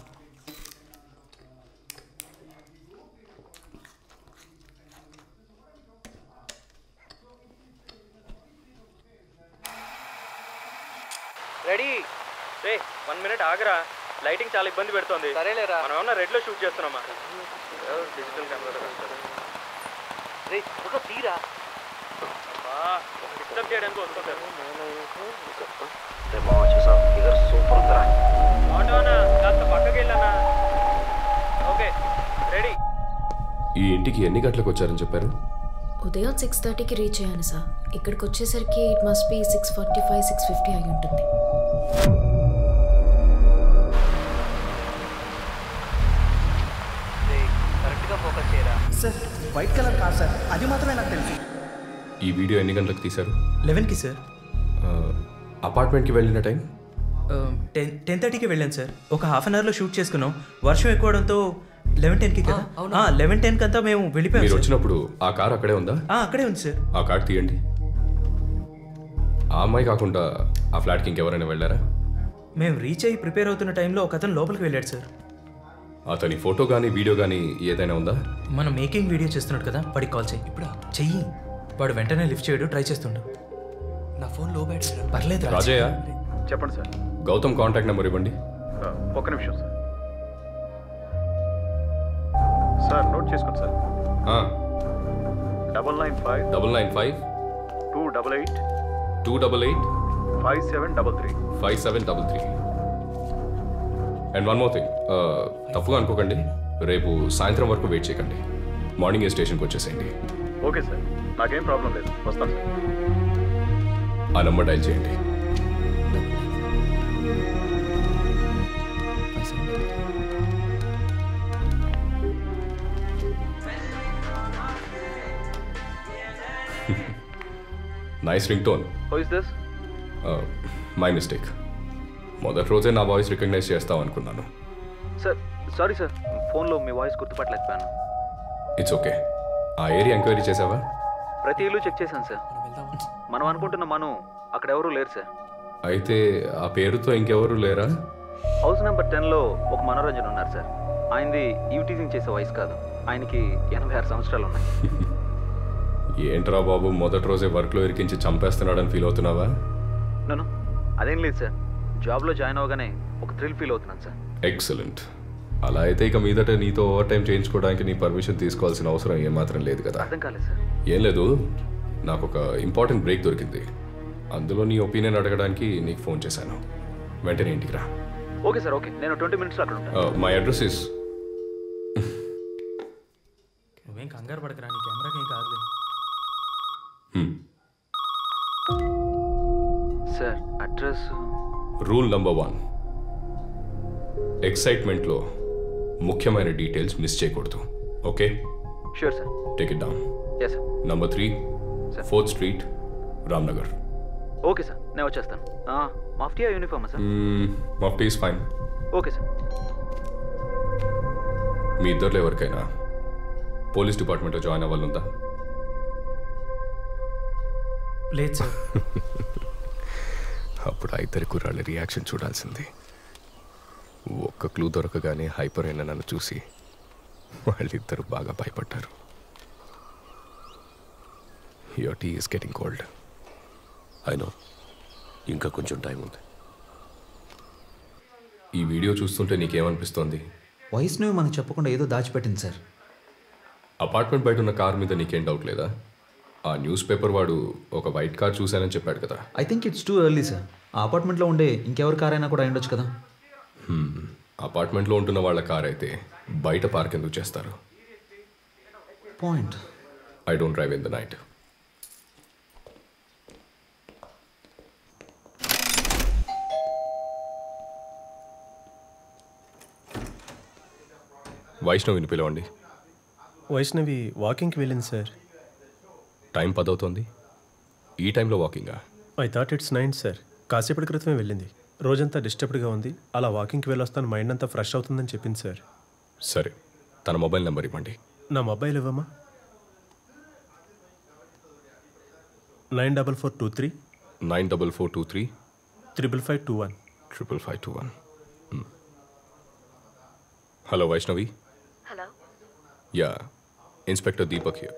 రెడీ రే, 1 మినిట్ ఆగరా. లైటింగ్ చాలా ఇబ్బంది పెడుతుంది. సరేలేరా, మనం ఏమన్నా రెడ్లో షూట్ చేస్తున్నామా? డిజిటల్ కెమెరా రే, ఒక తీరా డిస్టర్బ్ చేయడానికి వస్తుంటారు. ఆటోనా కాస్త పక్కకి వెళ్ళానా? Okay, ready. ఈ ఇంటికి ఎన్ని గంటలకు వచ్చారని చెప్పారు? ఉదయం 6:30కి రీచ్ అయ్యాను సార్. ఇక్కడికి వచ్చేసరికి ఇట్ మస్ట్ బి 6:45, 6:50 అయి ఉంటుంది. కరెక్ట్గా ఫోకస్ చేయరా sir. White colour car sir, అది మాత్రమే నాకు తెలుసు. ఈ వీడియో ఎన్ని గంటలకు తీశారు? 11కి సార్. అపార్ట్మెంట్కి వెళ్ళిన టైం 10:30కి వెళ్ళాను సార్. ఒక హాఫ్ అన్ అవర్లో షూట్ చేసుకున్నాం. వర్షం ఎక్కువడంతో 11:10కి కదా. 11:10కి అంతా మేము వెళ్ళిపోయాం. మీరు వచ్చినప్పుడు ఆ కార్ అక్కడే ఉందా? అక్కడే ఉంది సార్. ఆ కార్ తీయండి. ఆ అమ్మాయి కాకుండా ఆ ఫ్లాట్కి ఇంకెవరైనా వెళ్ళారా? మేము రీచ్ అయ్యి ప్రిపేర్ అవుతున్న టైంలో ఒక అతను లోపలికి వెళ్ళాడు సార్. అతని ఫోటో కానీ వీడియో కానీ ఏదైనా ఉందా? మనం మేకింగ్ వీడియో చేస్తున్నాడు కదా, వాడికి కాల్ చేయి. ఇప్పుడు చెయ్యి. వాడు వెంటనే లిఫ్ట్ చేయడు, ట్రై చేస్తుండు. నా ఫోన్ లో బ్యాటరీ. పర్లేదు రాజయ్య. చెప్పండి సార్. గౌతమ్ కాంటాక్ట్ నెంబర్ ఇవ్వండి. ఒక్క నిమిషం సార్. సార్, నోట్ చేసుకోండి sir. 995 995 288 288 5733 5733. And one more thing, తప్పుగా అనుకోకండి, రేపు సాయంత్రం వరకు వెయిట్ చేయకండి. మార్నింగ్ ఏ స్టేషన్కి వచ్చేసేయండి. ఓకే సార్, నాకేం ప్రాబ్లం లేదు, వస్తాను సార్. ఆ నెంబర్ డైల్ చేయండి. Nice ringtone. How is this? My mistake. మొదటి రోజే నా వాయిస్ రికగ్నైజ్ చేస్తాం అనుకున్నాను. సార్, సారీ సార్, ఫోన్లో మీ వాయిస్ గుర్తుపట్టలేకపోయాను. It's okay. ఆ ఏరియా ఎంక్వైరీ చేసావా? ప్రతి ఇల్లు చెక్ చేశాను సార్. మనం అనుకుంటున్న అక్కడ ఎవరూ లేరు సార్. అయితే ఆ పేరుతో ఇంకెవరూ లేరా? హౌస్ నెంబర్ 10లో ఒక మనోరంజన్ ఉన్నారు సార్. ఆయనది ఈవిటీజింగ్ చేసే వయసు కాదు. ఆయనకి 86 సంవత్సరాలు ఉన్నాయి. ఏంట్రా బాబు, మొదటి రోజే వర్క్లో ఇరికించి చంపేస్తున్నాడని ఫీల్ అవుతున్నావా? నన్ను అదేం లేదు సార్. జాబ్లో జాయిన్ అవగానే ఒక థ్రిల్ ఫీల్ అవుతున్నాను సార్. ఎక్సలెంట్. అలా అయితే ఇక మీదట నీతో ఓవర్ టైం చేయించుకోవడానికి నీ పర్మిషన్ తీసుకోవాల్సిన అవసరం ఏమాత్రం లేదు కదా? అర్థం కాలేదు సార్. ఏం లేదు, నాకు ఒక ఇంపార్టెంట్ బ్రేక్ దొరికింది. అందులో నీ ఒపీనియన్ అడగడానికి నీకు ఫోన్ చేశాను. వెంటనే ఇంటికి రా. Okay sir, okay. నేను 20 minutes అక్కడ ఉంటాను. మై అడ్రస్ ఇస్ కంగారు పడకరా, నీ కెమెరాకి ఏం కాదులే. సార్ అడ్రస్ రూల్ నంబర్ 1, ఎక్సైట్మెంట్లో ముఖ్యమైన డీటెయిల్స్ మిస్ చేయకూడదు. Okay? Sure sir. Take it down. Yes sir. Number 3, 4th street, Ramnagar. Okay sir, నేను వచ్చేస్తాను. మాఫ్టియా యూనిఫామా sir? Mufti is fine. Okay sir. మీ ఇద్దరిలో ఎవరికైనా పోలీస్ డిపార్ట్మెంట్లో జాయిన్ అవ్వాలందా? లేదు సార్. అప్పుడు ఆ ఇద్దరి కుర్రాళ్ళ రియాక్షన్ చూడాల్సింది. ఒక్క క్లూ దొరకగానే హైపర్ అయిన నన్ను చూసి వాళ్ళిద్దరు బాగా భయపడ్డారు. Your tea is getting cold. అయినో ఇంకా కొంచెం టైం ఉంది. ఈ వీడియో చూస్తుంటే నీకేమనిపిస్తోంది? వైష్ణవి మనకు చెప్పకుండా ఏదో దాచిపెట్టింది సార్. అపార్ట్మెంట్ బయట ఉన్న కార్ మీద నీకేం డౌట్ లేదా? ఆ న్యూస్ పేపర్ వాడు ఒక వైట్ కార్ చూశానని చెప్పాడు కదా. I think it's too early sir. ఆ అపార్ట్మెంట్లో ఉండే ఇంకెవరి కార్ అయినా కూడా అయ్యుండొచ్చు కదా. అపార్ట్మెంట్లో ఉంటున్న వాళ్ళ కార్ అయితే బయట పార్క్ ఎందుకు చేస్తారు? Point. I don't drive in the night. వైష్ణవిని పిలవండి. వైష్ణవి వాకింగ్కి వెళ్ళింది సార్. టైం 10 అవుతోంది. ఈ టైంలో వాకింగా? I thought it's 9 sir. కాసేపటి క్రితమే వెళ్ళింది. రోజంతా డిస్టర్బ్డ్గా ఉంది. అలా వాకింగ్కి వెళ్ళొస్తాను, మైండ్ అంతా ఫ్రెష్ అవుతుందని చెప్పింది సార్. సరే, తన మొబైల్ నెంబర్ ఇవ్వండి. నా మొబైల్ ఇవ్వమ్మా. 94423 94423 55521 55521. Hello Vaishnavi. Hello. Yeah, inspector Deepak here.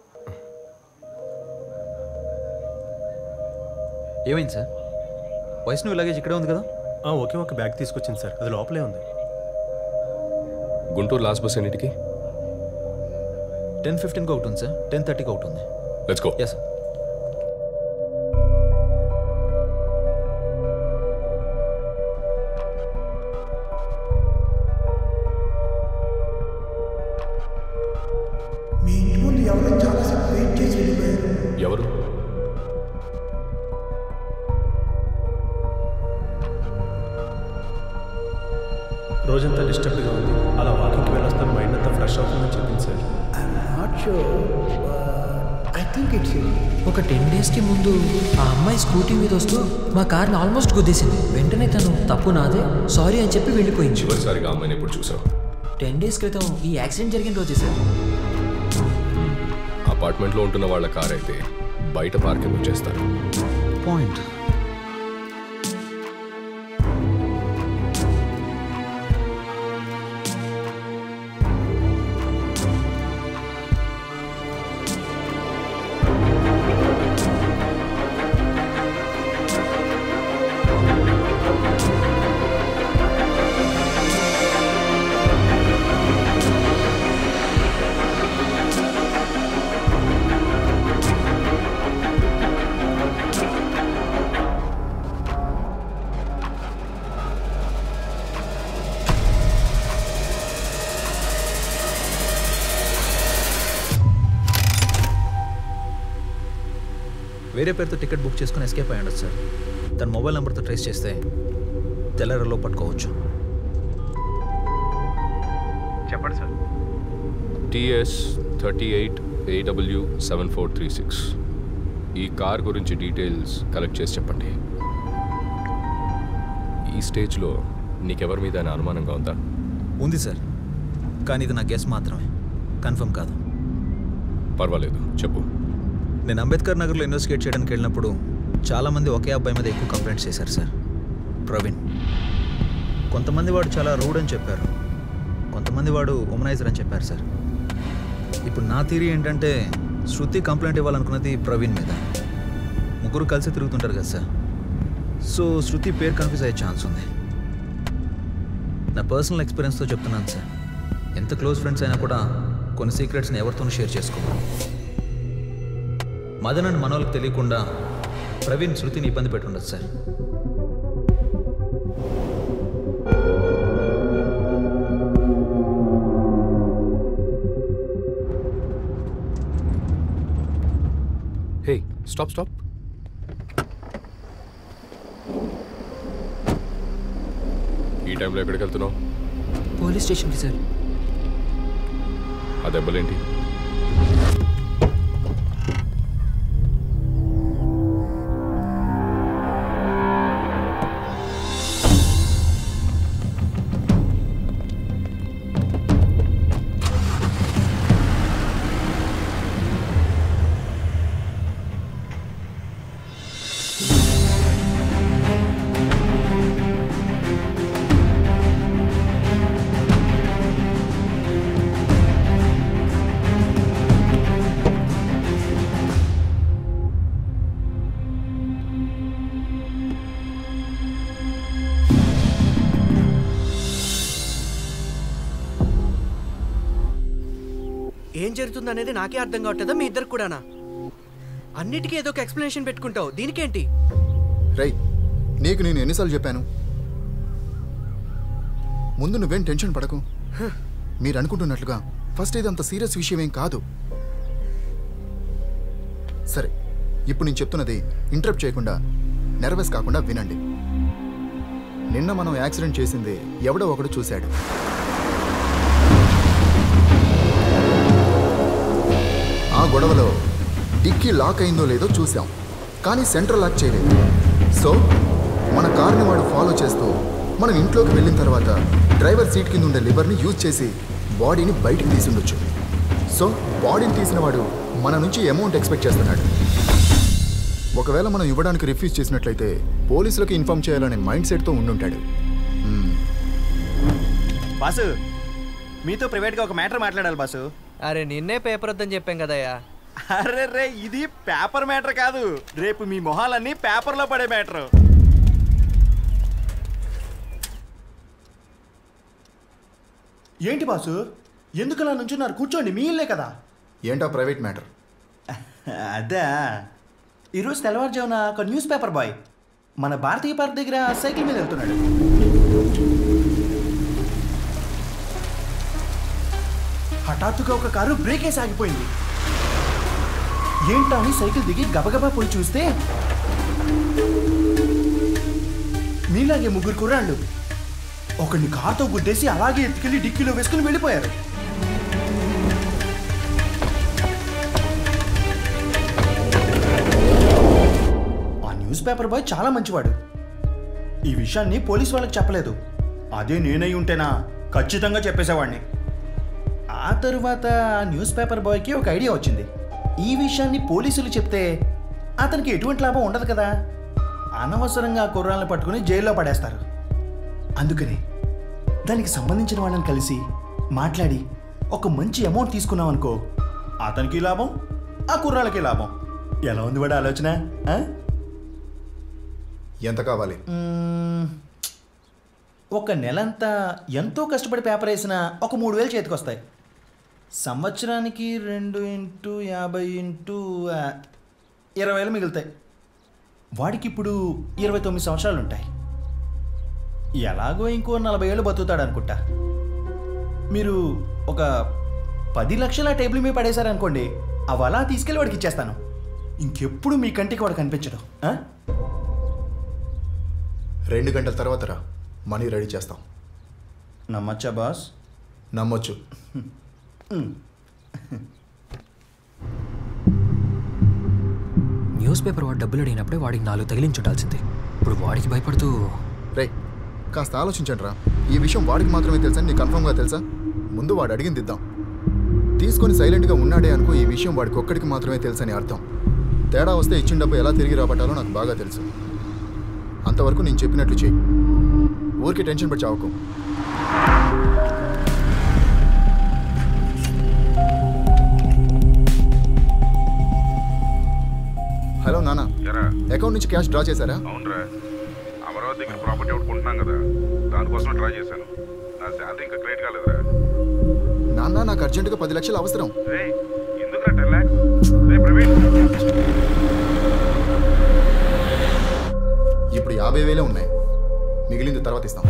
ఏమైంది సార్? వైష్ణవి లగేజ్ ఇక్కడే ఉంది కదా? ఒకే ఒక బ్యాగ్ తీసుకొచ్చింది సార్, అది లోపలే ఉంది. గుంటూరు లాస్ట్ బస్ ఎన్నిటికి? 10:15కి ఒకటి ఉంది సార్, 10:30కి ఒకటి ఉంది. Let's go. Yes sir. మీ ఇంటి ముందు ఎవరో చాలాసేపు వెయిట్ చేసి వెళ్ళిపోయారు. ఎవరు? రోజంతా డిస్టర్బ్డ్గా ఉంది. అలా వాకింగ్కి వెళ్ళొస్తాను, మైండ్ అంతా ఫ్రెష్ అవుతుందని చెప్పింది sir. Not sure, I think it's you. ఒక 10 డేస్కి ముందు ఆ అమ్మాయి స్కూటీ మీద వస్తూ మా కార్ని ఆల్మోస్ట్ గుద్దేసింది. వెంటనే తను తప్పు నాదే, సారీ అని చెప్పి వెళ్ళిపోయింది. చివరిసారిగా అమ్మాయిని ఎప్పుడు చూసావు? 10 డేస్ క్రితం ఈ యాక్సిడెంట్ జరిగిన రోజే సార్. అపార్ట్మెంట్లో ఉంటున్న వాళ్ళ కార్ అయితే బయట పార్కింగ్ చేస్తారు. పాయింట్. వేరే పేరుతో టికెట్ బుక్ చేసుకుని ఎస్కేప్ అయ్యాడు సార్. తన మొబైల్ నెంబర్తో ట్రేస్ చేస్తే తెల్లరలో పట్టుకోవచ్చు. చెప్పండి సార్. TS 38AW7436. ఈ కార్ గురించి డీటెయిల్స్ కలెక్ట్ చేసి చెప్పండి. ఈ స్టేజ్లో నీకెవరి మీద అనుమానంగా ఉందా? ఉంది సార్, కానీ ఇది నా గెస్ మాత్రమే, కన్ఫర్మ్ కాదు. పర్వాలేదు, చెప్పు. నేను అంబేద్కర్ నగర్లో ఇన్వెస్టిగేట్ చేయడానికి వెళ్ళినప్పుడు చాలామంది ఒకే అబ్బాయి మీద ఎక్కువ కంప్లైంట్స్ చేశారు సార్, ప్రవీణ్. కొంతమంది వాడు చాలా రూడ్ అని చెప్పారు, కొంతమంది వాడు ఉమనైజర్ అని చెప్పారు సార్. ఇప్పుడు నా థియరీ ఏంటంటే శృతి కంప్లైంట్ ఇవ్వాలనుకున్నది ప్రవీణ్ మీద. ముగ్గురు కలిసి తిరుగుతుంటారు కదా సార్, సో శృతి పేరు కన్ఫ్యూజ్ అయ్యే ఛాన్స్ ఉంది. నా పర్సనల్ ఎక్స్పీరియన్స్తో చెప్తున్నాను సార్, ఎంత క్లోజ్ ఫ్రెండ్స్ అయినా కూడా కొన్ని సీక్రెట్స్ని ఎవరితోనూ షేర్ చేసుకోవాలి. మదన్ అండ్ మనోళ్ళకి తెలియకుండా ప్రవీణ్ శృతిని ఇబ్బంది పెట్టుండదు సార్. Stop stop. ఈ టైంలో ఎక్కడికి వెళ్తున్నావు? పోలీస్ స్టేషన్కి సార్. ఆ దెబ్బలేంటి? ఏం జరుగుతుంది అనేది నాకే అర్థం కావట్లేదా మీ ఇద్దరు కూడానా? అన్నిటికీ ఏదో ఒక ఎక్స్ప్లెనేషన్ పెట్టుకుంటావు, దీనికేంటి? రై, నీకు నేను ఎన్నిసార్లు చెప్పాను? ముందు నువ్వేం టెన్షన్ పడకు. మీరు అనుకుంటున్నట్లుగా ఫస్ట్ ఇది అంత సీరియస్ విషయం ఏం కాదు. సరే, ఇప్పుడు నేను చెప్తున్నది ఇంటరప్ట్ చేయకుండా, నెర్వస్ కాకుండా వినండి. నిన్న మనం యాక్సిడెంట్ చేసింది ఎవడో ఒకడు చూశాడు. ఆ గొడవలో డిక్కీ లాక్ అయిందో లేదో చూసాం, కానీ సెంట్రల్ లాక్ చేయలేదు. సో మన కార్ని వాడు ఫాలో చేస్తూ మనం ఇంట్లోకి వెళ్ళిన తర్వాత డ్రైవర్ సీట్ కింద ఉండే లివర్ని యూజ్ చేసి బాడీని బయటికి తీసి ఉండొచ్చు. సో బాడీని తీసిన వాడు మన నుంచి అమౌంట్ ఎక్స్పెక్ట్ చేస్తున్నాడు. ఒకవేళ మనం ఇవ్వడానికి రిఫ్యూజ్ చేసినట్లయితే పోలీసులకు ఇన్ఫార్మ్ చేయాలనే మైండ్ సెట్తో ఉండుంటాడు. బాసు, మీతో ప్రైవేట్గా ఒక మ్యాటర్ మాట్లాడాలి బాసు. అరే నిన్నే పేపర్ వద్దని చెప్పాం కదయ్యా. అరే రే, ఇది పేపర్ మ్యాటర్ కాదు, రేపు మీ మొహాలన్నీ పేపర్లో పడే మ్యాటర్. ఏంటి బాసు, ఎందుకలా నుంచున్నారు? కూర్చోండి, మీ ఇల్లే కదా. ఏంటా ప్రైవేట్ మ్యాటర్? అదే, ఈరోజు తెల్లవారుజామున ఒక న్యూస్ పేపర్ బాయ్ మన భారతీయ పార్క్ దగ్గర సైకిల్ మీద వెళ్తున్నాడు. హఠాత్తుగా ఒక కారు బ్రేక్ వేసి ఆగిపోయింది. ఏంటా అని సైకిల్ దిగి గబగబా పోయి చూస్తే మీలాగే ముగ్గురు కుర్రాళ్ళు ఒకడిని కారుతో గుద్దేసి అలాగే ఎత్తుకెళ్ళి డిక్కీలో వేసుకుని వెళ్ళిపోయారు. ఆ న్యూస్ పేపర్ బాయ్ చాలా మంచివాడు. ఈ విషయాన్ని పోలీస్ వాళ్ళకి చెప్పలేదు. అదే నేనై ఉంటేనా ఖచ్చితంగా చెప్పేసేవాడిని. ఆ తరువాత ఆ న్యూస్ పేపర్ బాయ్కి ఒక ఐడియా వచ్చింది. ఈ విషయాన్ని పోలీసులు చెప్తే అతనికి ఎటువంటి లాభం ఉండదు కదా, అనవసరంగా ఆ కుర్రాళ్ళని పట్టుకుని జైల్లో పడేస్తారు. అందుకని దానికి సంబంధించిన వాళ్ళని కలిసి మాట్లాడి ఒక మంచి అమౌంట్ తీసుకున్నాం అనుకో, అతనికి లాభం, ఆ కుర్రాళ్ళకి లాభం. ఎలా ఉంది వాడు ఆలోచన? ఎంత కావాలి? ఒక నెలంతా ఎంతో కష్టపడి పేపర్ వేసిన ఒక 3,000 చేతికి వస్తాయి. సంవత్సరానికి 2 × 50 × 20,000 మిగులుతాయి. వాడికి ఇప్పుడు 29 సంవత్సరాలు ఉంటాయి. ఎలాగో ఇంకో 40 ఏళ్ళు బతుకుతాడు అనుకుంటా. మీరు ఒక 10 లక్షల టేబుల్ మీద పడేశారనుకోండి, అవి అలా తీసుకెళ్ళి వాడికి ఇచ్చేస్తాను. ఇంకెప్పుడు మీ కంటికి వాడు కనిపించడం. 2 గంటల తర్వాత రా, మనీ రెడీ చేస్తాం. నమ్మచ్చా బాస్? నమ్మొచ్చు. న్యూస్ పేపర్ వాడు డబ్బులు అడిగినప్పుడే వాడికి 4 తగిలించుండాల్సింది. ఇప్పుడు వాడికి భయపడుతూ. రే, కాస్త ఆలోచించండి రా. ఈ విషయం వాడికి మాత్రమే తెలుసని నీకు కన్ఫర్మ్గా తెలుసా? ముందు వాడు అడిగింది ఇద్దాం. తీసుకొని సైలెంట్గా ఉన్నాడే అనుకో, ఈ విషయం వాడికి ఒక్కడికి మాత్రమే తెలుసని అర్థం. తేడా వస్తే ఇచ్చిన డబ్బు ఎలా తిరిగి రాబట్టాలో నాకు బాగా తెలుసు. అంతవరకు నేను చెప్పినట్లు చెయ్యి. ఊరికి టెన్షన్ పడి చావకు. హలో నాన్న, అకౌంట్ నుంచి క్యాష్ డ్రా చేశారా? అవునరా, అమరావతి దగ్గర ప్రాపర్టీ ఒకటి కొంటున్నాం కదా, దానికోసం డ్రా చేశాను. నా శాలరీ ఇంకా క్రియేట్ కాలేదురా. నాన్న, నాకు అర్జెంటుగా 10 లక్షలు అవసరం. ఎందుకురా 10 lakhs? ప్రవీణ్, ఇప్పుడు 50,000 ఉన్నాయి, మిగిలింది తర్వాత ఇస్తాం.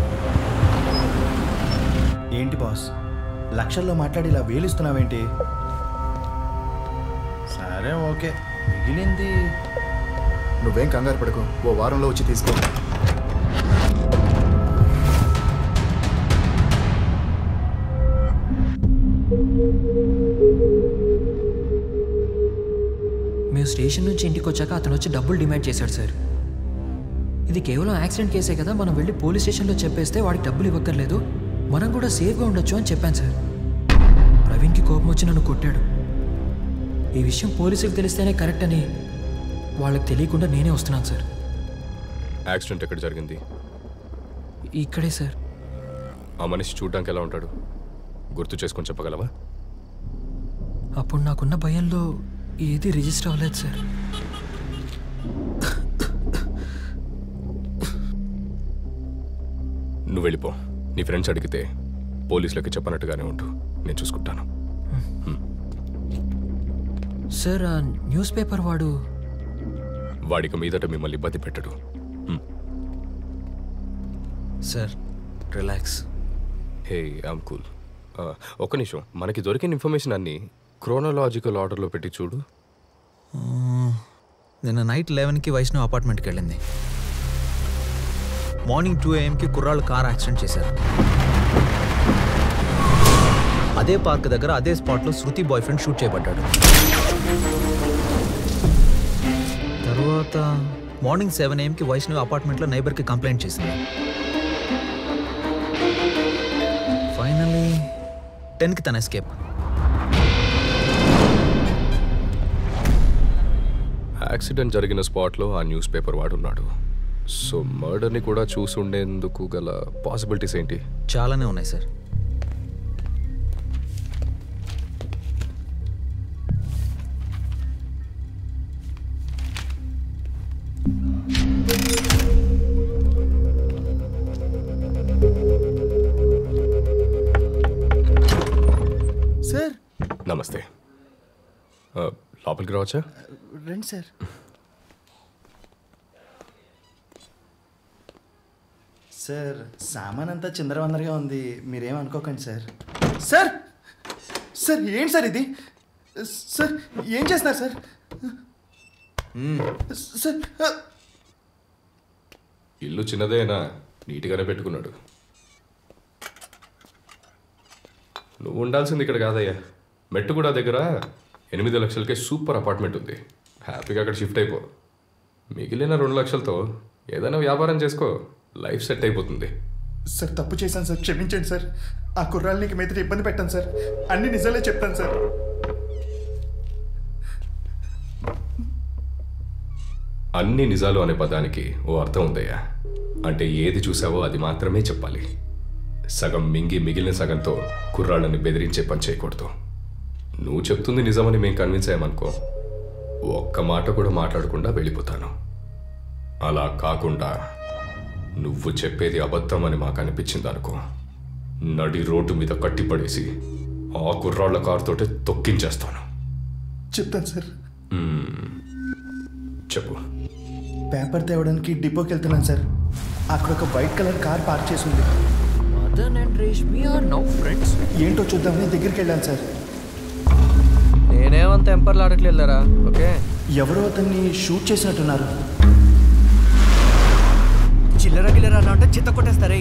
ఏంటి బాస్, లక్షల్లో మాట్లాడి ఇలా వేలిస్తున్నావేంటి? సరే ఓకే, మిగిలింది నువ్వేం కంగారు పడకు, ఓ వారంలో వచ్చి తీసుకో. మేము స్టేషన్ నుంచి ఇంటికి వచ్చాక అతను వచ్చి డబ్బులు డిమాండ్ చేశాడు సార్. ఇది కేవలం యాక్సిడెంట్ కేసే కదా, మనం వెళ్ళి పోలీస్ స్టేషన్లో చెప్పేస్తే వాడికి డబ్బులు ఇవ్వక్కర్లేదు, మనం కూడా సేఫ్గా ఉండొచ్చు అని చెప్పాను సార్. ప్రవీణ్కి కోపం వచ్చి నన్ను కొట్టాడు. ఈ విషయం పోలీసులకు తెలిస్తేనే కరెక్ట్ అని వాళ్ళకి తెలియకుండా నేనే వస్తున్నాను సార్. యాక్సిడెంట్ ఎక్కడ జరిగింది? ఇక్కడే సార్. ఆ మనిషి చూడడానికి ఎలా ఉంటాడు? గుర్తు చేసుకొని చెప్పగలవా? అప్పుడు నాకున్న భయంలో ఏది రిజిస్టర్ అవ్వలేదు సార్. నువ్వు వెళ్ళిపో. నీ ఫ్రెండ్స్ అడిగితే పోలీసులకి చెప్పనట్టుగానే ఉండు, నేను చూసుకుంటాను. సార్ ఆ న్యూస్ పేపర్ వాడికి మీదట మిమ్మల్ని ఇబ్బంది పెట్టడు. Sir relax. Hey I'm cool. ఒక్క నిమిషం, మనకి దొరికిన ఇన్ఫర్మేషన్ అన్నీ క్రోనలాజికల్ ఆర్డర్లో పెట్టి చూడు. నిన్న నైట్ 11కి వైష్ణవ్ అపార్ట్మెంట్కి వెళ్ళింది. మార్నింగ్ 2 AM కుర్రాళ్ళు కార్ యాక్సిడెంట్ చేశారు. అదే పార్క్ దగ్గర అదే స్పాట్లో శృతి బాయ్ ఫ్రెండ్ షూట్ చేయబడ్డాడు. తర్వాత మార్నింగ్ 7 AM వైష్ణవ్ అపార్ట్మెంట్లో నైబర్కి కంప్లైంట్ చేసింది. ఫైనల్లీ 10కి తన ఎస్కేప్. యాక్సిడెంట్ జరిగిన స్పాట్లో ఆ న్యూస్ పేపర్ వాడున్నాడు. సో మర్డర్ని కూడా చూసి ఉండేందుకు గల పాసిబిలిటీస్ ఏంటి? చాలానే ఉన్నాయి సార్. సార్ నమస్తే. లోపలికి రావచ్చా? రండి సార్. సార్ సామాన్ అంతా చిందరవందరగా ఉంది, మీరేం అనుకోకండి సార్. సార్ సార్ ఏంటి సార్ ఇది? సార్ ఏం చేస్తున్నారు సార్? సార్ ఇల్లు చిన్నదేనా, నీట్గానే పెట్టుకున్నాడు. నువ్వు ఉండాల్సింది ఇక్కడ కాదయ్యా, మెట్టుగూడ దగ్గర 8 లక్షలకే సూపర్ అపార్ట్మెంట్ ఉంది. హ్యాపీగా అక్కడ షిఫ్ట్ అయిపో. మిగిలిన 2 లక్షలతో ఏదైనా వ్యాపారం చేసుకో, లైఫ్ సెట్ అయిపోతుంది. సార్ తప్పు చేశాను సార్, క్షమించండి సార్. ఆ కుర్రాళ్ళకి మీదట ఇబ్బంది పెట్టాను సార్, అన్ని నిజాలే చెప్తాను సార్. అన్ని నిజాలు అనే పదానికి ఓ అర్థం ఉందయ్యా. అంటే ఏది చూసావో అది మాత్రమే చెప్పాలి. సగం మింగి మిగిలిన సగంతో కుర్రాళ్ళని బెదిరించే పని చేయకూడదు. నువ్వు చెప్తుంది నిజమని మేము కన్విన్స్ అయ్యామనుకో, ఒక్క మాట కూడా మాట్లాడకుండా వెళ్ళిపోతాను. అలా కాకుండా నువ్వు చెప్పేది అబద్ధం అని మాకు అనిపించింది అనుకో, నడి రోడ్డు మీద కట్టిపడేసి ఆ కుర్రాళ్ళ కారుతోటే తొక్కించేస్తాను. చెప్తాను సార్. చెప్పు. పేపర్ తేవడానికి డిపోకి వెళ్తున్నాను సార్. అక్కడ ఒక వైట్ కలర్ కార్ పార్క్ చేసి ఉంది. Madan and Reshmi are now friends. ఏంటో చూద్దామని దగ్గరికి వెళ్ళాను సార్. నేనేమంత ఎంపర్లు ఆడట్లేదురా. ఓకే, ఎవరో అతన్ని షూట్ చేసినట్టున్నారు. చిల్లర గిల్లర అంటే చిత్త కొట్టేస్తారే.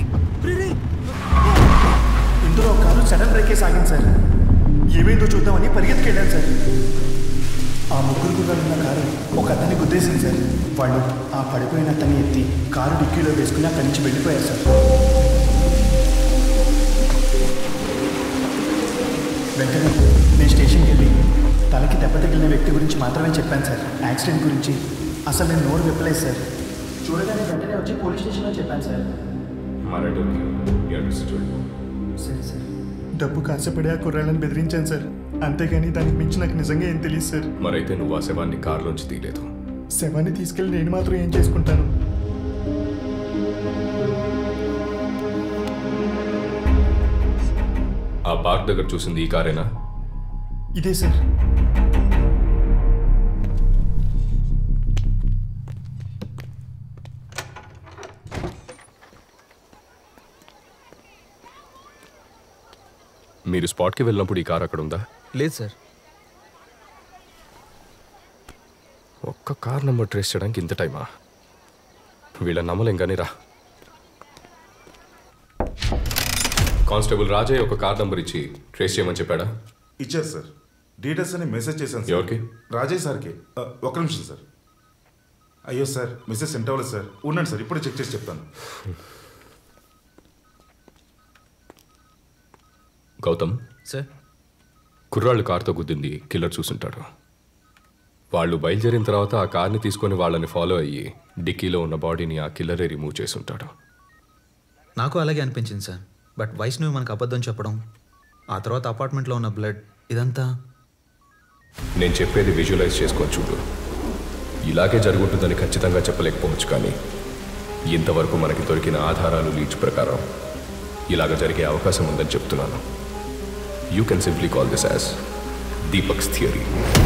ఇందులో ఒక కారు సడన్ బ్రేకే సాగింది సార్. ఏమైందో చూద్దామని పరిగెత్తుకు వెళ్ళాను సార్. ఆ ముగ్గురు గుర్రాలు ఉన్న కారు ఒక అతన్ని గుద్దేసింది సార్. వాళ్ళు ఆ పడిపోయిన అతన్ని ఎత్తి కారు డిక్కీలో వేసుకుని అక్కడి నుంచి వెళ్ళిపోయారు సార్. వెంటనే నేను స్టేషన్కి వెళ్ళి తలకి దెబ్బ తగిలిన వ్యక్తి గురించి మాత్రమే చెప్పాను సార్. యాక్సిడెంట్ గురించి అసలు నేను నోరు విప్పలేదు సార్. చూడగానే వెంటనే వచ్చి పోలీస్ స్టేషన్లో చెప్పాను సార్. సరే సార్. డబ్బు కాసపడి ఆ కుర్రాళ్ళని బెదిరించాను సార్. అంతేగాని దానికి మించి నాకు నిజంగా ఏం తెలియదు సార్. మరైతే నువ్వు ఆ శవాన్ని కారులోంచి తీయలేదు. శవాన్ని తీసుకెళ్ళి నేను మాత్రం ఏం చేసుకుంటాను? ఆ పార్క్ దగ్గర చూసింది ఈ కారేనా? ఇదే సార్. మీరు స్పాట్కి వెళ్ళినప్పుడు ఈ కార్ అక్కడ ఉందా? లేదు సార్. ఒక్క కార్ నెంబర్ ట్రేస్ చేయడానికి ఇంత టైమా? వీళ్ళ నమ్మలేం కానీ రా. కానిస్టేబుల్ రాజయ్య ఒక కార్ నెంబర్ ఇచ్చి ట్రేస్ చేయమని చెప్పాడా? ఇచ్చారు సార్. డీటెయిల్స్ అని మెసేజ్ చేశాను సార్. ఎవరికి? రాజయ్య సార్కి. ఒక్క నిమిషం సార్. అయ్యో సార్, మెసేజ్ సెండ్ అవ్వలేదు సార్. ఉండండి సార్, ఇప్పుడే చెక్ చేసి చెప్తాను. గౌతమ్ సార్, కుర్రాళ్ళు కార్తో గుద్దింది కిల్లర్ చూసుంటాడు. వాళ్ళు బయలుదేరిన తర్వాత ఆ కార్ని తీసుకొని వాళ్ళని ఫాలో అయ్యి డిక్కీలో ఉన్న బాడీని ఆ కిల్లరే రిమూవ్ చేసి ఉంటాడు. నాకు అలాగే అనిపించింది సార్. బట్ వైష్ణవి మనకు అబద్ధం చెప్పడం, ఆ తర్వాత అపార్ట్మెంట్లో ఉన్న బ్లడ్, ఇదంతా నేను చెప్పేది విజువలైజ్ చేసుకొని చూడు. ఇలాగే జరుగుతుందని ఖచ్చితంగా చెప్పలేకపోవచ్చు, కానీ ఇంతవరకు మనకి దొరికిన ఆధారాలు లీడ్స్ ప్రకారం ఇలాగ జరిగే అవకాశం ఉందని చెప్తున్నాను. You can simply call this as Deepak's theory.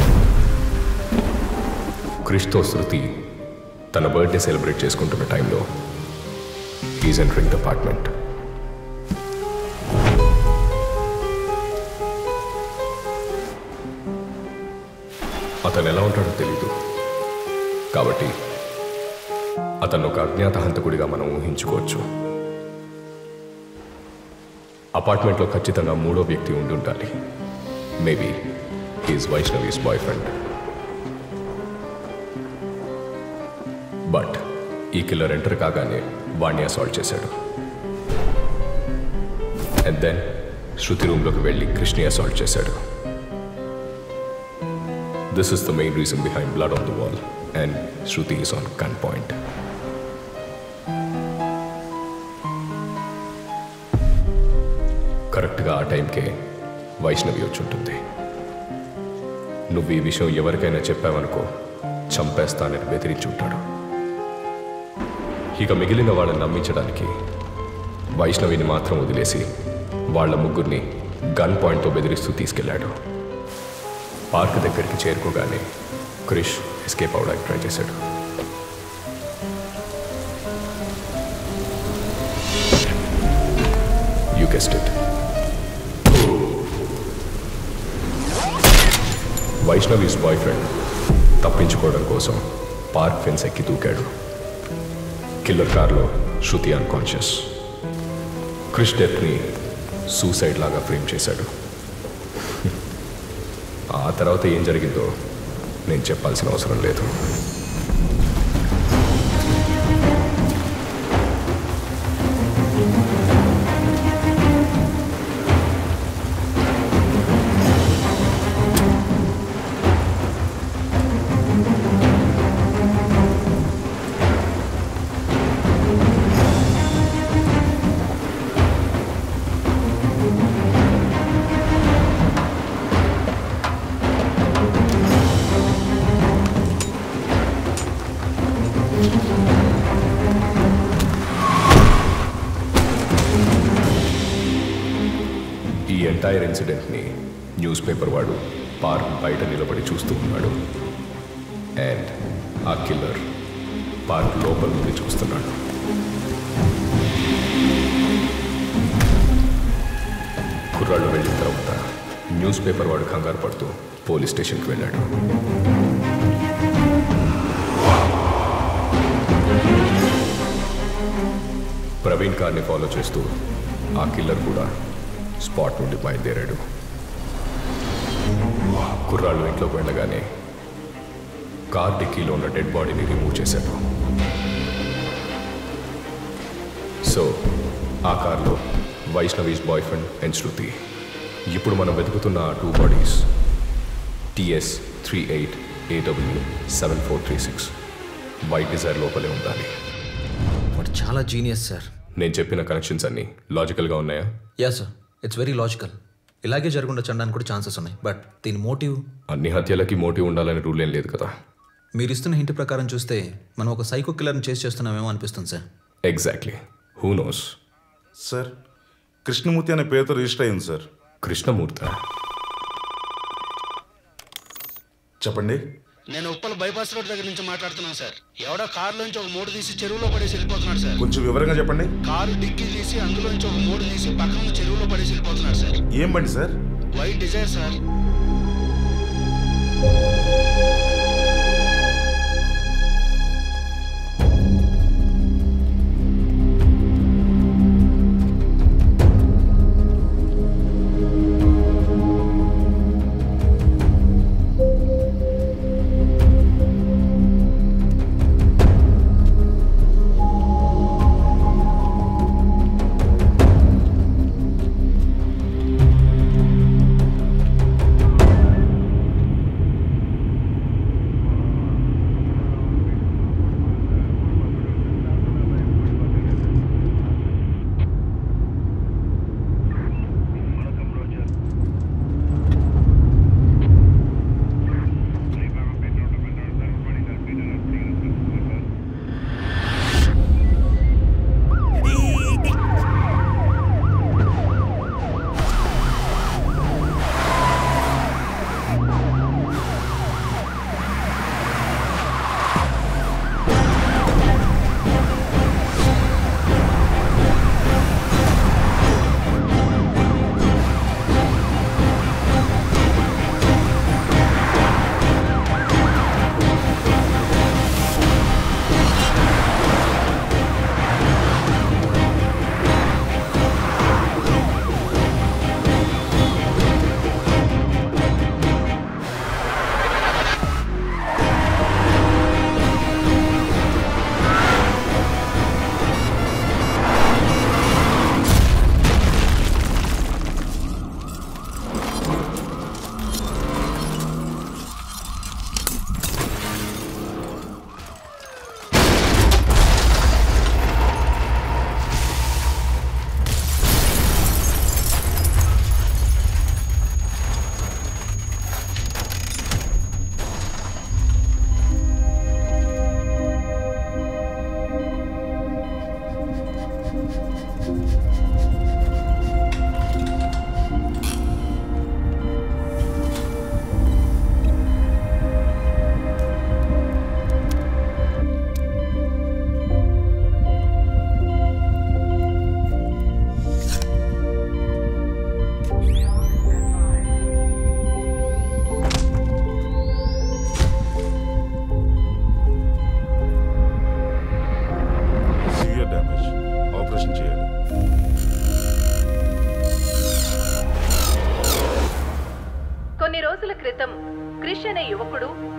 క్రిష్తో శృతి తన బర్త్డే సెలబ్రేట్ చేసుకుంటున్న టైంలో ఈజ్ ఎంటరింగ్ ద అపార్ట్మెంట్. అతను ఎలా ఉంటాడో తెలీదు, కాబట్టి అతను ఒక అజ్ఞాత హంతకుడిగా మనం ఊహించుకోవచ్చు. అపార్ట్మెంట్లో ఖచ్చితంగా మూడో వ్యక్తి ఉండి ఉండాలి. Maybe he's Vaishnavi's boyfriend. But ఈ కిల్లర్ ఎంటర్ కాగానే వాణ్ణి అసాల్ట్ చేశాడు. అండ్ దెన్ శృతి రూమ్లోకి వెళ్ళి కృష్ణని అసాల్ట్ చేశాడు. This is the main reason behind blood on the wall, and Shruti is on gunpoint. కరెక్ట్గా ఆ టైంకే వైష్ణవి వచ్చి ఉంటుంది. నువ్వు ఈ విషయం ఎవరికైనా చెప్పావనుకో చంపేస్తానని బెదిరించి ఉంటాడు. ఇక మిగిలిన వాళ్ళని నమ్మించడానికి వైష్ణవిని మాత్రం వదిలేసి వాళ్ళ ముగ్గురిని గన్ పాయింట్తో బెదిరిస్తూ తీసుకెళ్లాడు. పార్క్ దగ్గరికి చేరుకోగానే క్రిష్ ఎస్కేప్ అవడానికి ట్రై చేశాడు. You guessed it. Vaishnavi's boyfriend తప్పించుకోవడం కోసం పార్క్ ఫెన్స్ ఎక్కి దూకాడు. కిల్లర్ కార్లో శృతి అన్కాన్షియస్. క్రిష్ డెత్ని సూసైడ్ లాగా ఫ్రేమ్ చేశాడు. ఆ తర్వాత ఏం జరిగిందో నేను చెప్పాల్సిన అవసరం లేదు. ఎంటైర్ ఇన్సిడెంట్ని న్యూస్ పేపర్ వాడు పార్క్ బయట నిలబడి చూస్తూ ఉన్నాడు. అండ్ ఆ కిల్లర్ పార్క్ లోపల నుండి చూస్తున్నాడు. కుర్రాళ్ళు వెళ్ళిన తర్వాత న్యూస్ పేపర్ వాడు కంగారు పడుతూ పోలీస్ స్టేషన్కి వెళ్ళాడు. ప్రవీణ్ కార్ని ఫాలో చేస్తూ ఆ కిల్లర్ కూడా స్పాట్ నుండి బయలుదేరాడు. కుర్రాళ్ళు ఇంట్లోకి వెళ్ళగానే కార్ డిక్కీలో ఉన్న డెడ్ బాడీని రిమూవ్ చేశాడు. సో ఆ కార్లో Vaishnavi's boyfriend and Shruti. ఇప్పుడు మనం వెతుకుతున్న ఆ 2 బాడీస్ TS38AW7436 వైట్ డిజైర్ లోపలే ఉండాలి. వాడు చాలా జీనియస్ సార్. నేను చెప్పిన కనెక్షన్స్ అన్నీ లాజికల్గా ఉన్నాయా? Yeah sir, it's very logical. ఇలాగే జరగకుండా చండానికి కూడా ఛాన్సెస్ ఉన్నాయి. బట్ దీని మోటివ్? అన్ని హత్యలకి మోటివ్ ఉండాలని రూల్ ఏం లేదు కదా. మీరు ఇస్తున్న హింట్ ప్రకారం చూస్తే మనం ఒక సైకో కిల్లర్ని చేసి చేస్తున్నామేమో అనిపిస్తుంది sir. Exactly. Who knows? Sir, Krishnamurthy అనే పేరుతో రిజిస్టర్ అయింది సార్. కృష్ణమూర్తి? చెప్పండి. నేను ఉప్పల్ బైపాస్ రోడ్ దగ్గర నుంచి మాట్లాడుతున్నాను సార్. ఎవడో కారులోంచి ఒక మూడు తీసి చెరువులో పడేసి వెళ్ళిపోతున్నాడు సార్. కొంచెం వివరంగా చెప్పండి. కారు డిక్కీ తీసి అందులోంచి ఒక మూడు తీసి పక్కన చెరువులో పడేసి వెళ్ళిపోతున్నాడు సార్. ఏం బండి sir? White Dzire sir.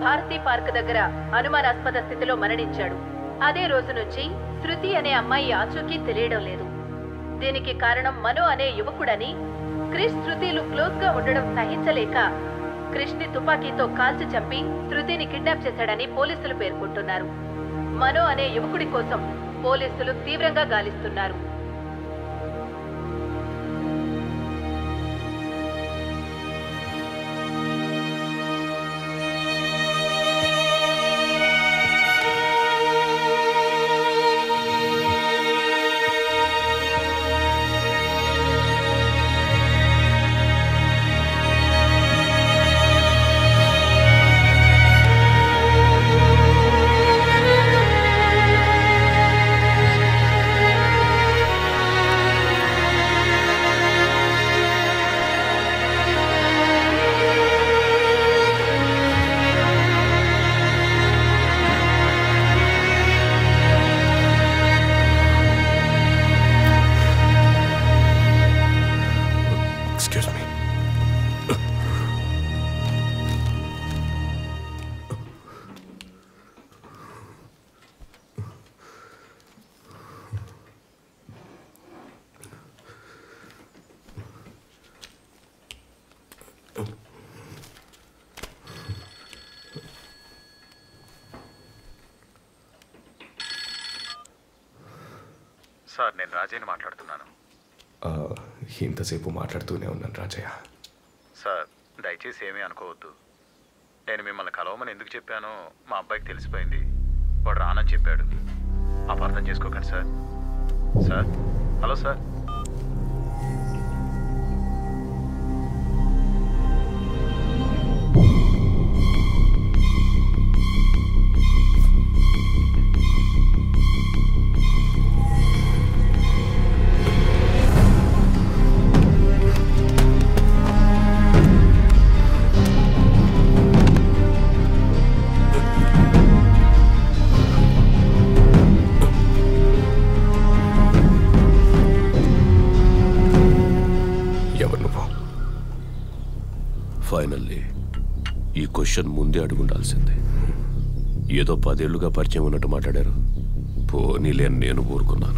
Bharathi park దగ్గర అనుమానాస్పద స్థితిలో మరణించాడు. అదే రోజు నుంచి శృతి అనే అమ్మాయి ఆచూకీ తెలియడం లేదు. దీనికి కారణం మను అనే యువకుడని, క్రిష్ శృతిలు క్లోజ్ గా ఉండడం సహించలేక క్రిష్ ని తుపాకీతో కాల్చి చంపి శృతిని కిడ్నాప్ చేశాడని పోలీసులు పేర్కొంటున్నారు. మను అనే యువకుడి కోసం పోలీసులు తీవ్రంగా గాలిస్తున్నారు. సార్, నేను రాజయ్యని మాట్లాడుతున్నాను. ఇంతసేపు మాట్లాడుతూనే ఉన్నాను రాజయ్య. సార్, దయచేసి ఏమీ అనుకోవద్దు. నేను మిమ్మల్ని కలవమని ఎందుకు చెప్పానో మా అబ్బాయికి తెలిసిపోయింది. వాడు రానని చెప్పాడు. అపార్థం చేసుకోకండి sir. Sir, hello sir. Finally ఈ క్వశ్చన్ ముందే అడుగుండాల్సిందే. ఏదో 10 ఏళ్లుగా పరిచయం ఉన్నట్టు మాట్లాడారు. పోనీలే, నేను ఊరుకున్నాను.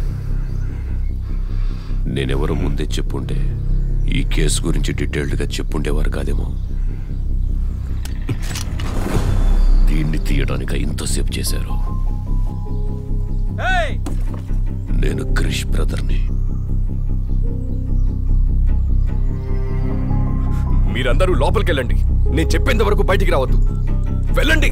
నేనెవరో ముందే చెప్పుంటే ఈ కేసు గురించి డీటెయిల్డ్గా చెప్పుండేవారు కాదేమో. దీన్ని తీయడానికి ఇంతసేపు చేశారు. నేను క్రిష్ బ్రదర్ని. మీరందరూ లోపలికి వెళ్ళండి. నేను చెప్పేంత వరకు బయటికి రావద్దు. వెళ్ళండి.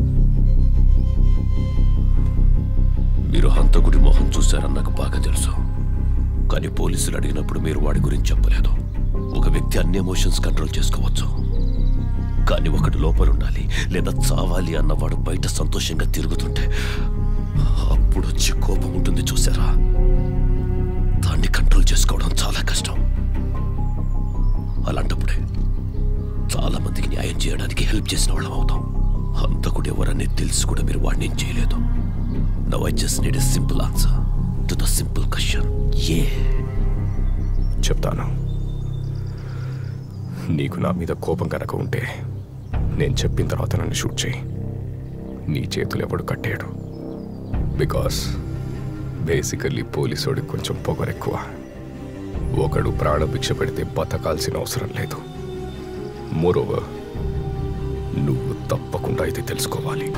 మీరు హంతకుడి మొహం చూశారని నాకు బాగా తెలుసు. కానీ పోలీసులు అడిగినప్పుడు మీరు వాడి గురించి చెప్పలేదు. ఒక వ్యక్తి అన్ని ఎమోషన్స్ కంట్రోల్ చేసుకోవచ్చు, కానీ ఒకటి లోపల ఉండాలి లేదా చావాలి అన్నవాడు బయట సంతోషంగా తిరుగుతుంటే అప్పుడు వచ్చి కోపం ఉంటుంది చూసారా? దాన్ని కంట్రోల్ చేసుకోవడం చాలా కష్టం. అలాంటప్పుడే చాలా మందికి న్యాయం చేయడానికి హెల్ప్ చేసిన వాళ్ళం అవుతాం. హంతకుడు ఎవరనే తెలిసి కూడా మీరు వాడిని ఏం చేయలేదు. Now I just need a simple answer to the simple question. చెప్తాను. నీకు నా మీద కోపం కనుక ఉంటే నేను చెప్పిన తర్వాత నన్ను షూట్ చేయి. నీ చేతులు ఎవడు కట్టాడు. బికాస్ బేసికల్లీ పోలీసోడికి కొంచెం పొగరెక్కువ. ఒకడు ప్రాణభిక్ష పెడితే బతకాల్సిన అవసరం లేదు. మోరోవర్, నువ్వు తప్పకుండా ఇది తెలుసుకోవాలి.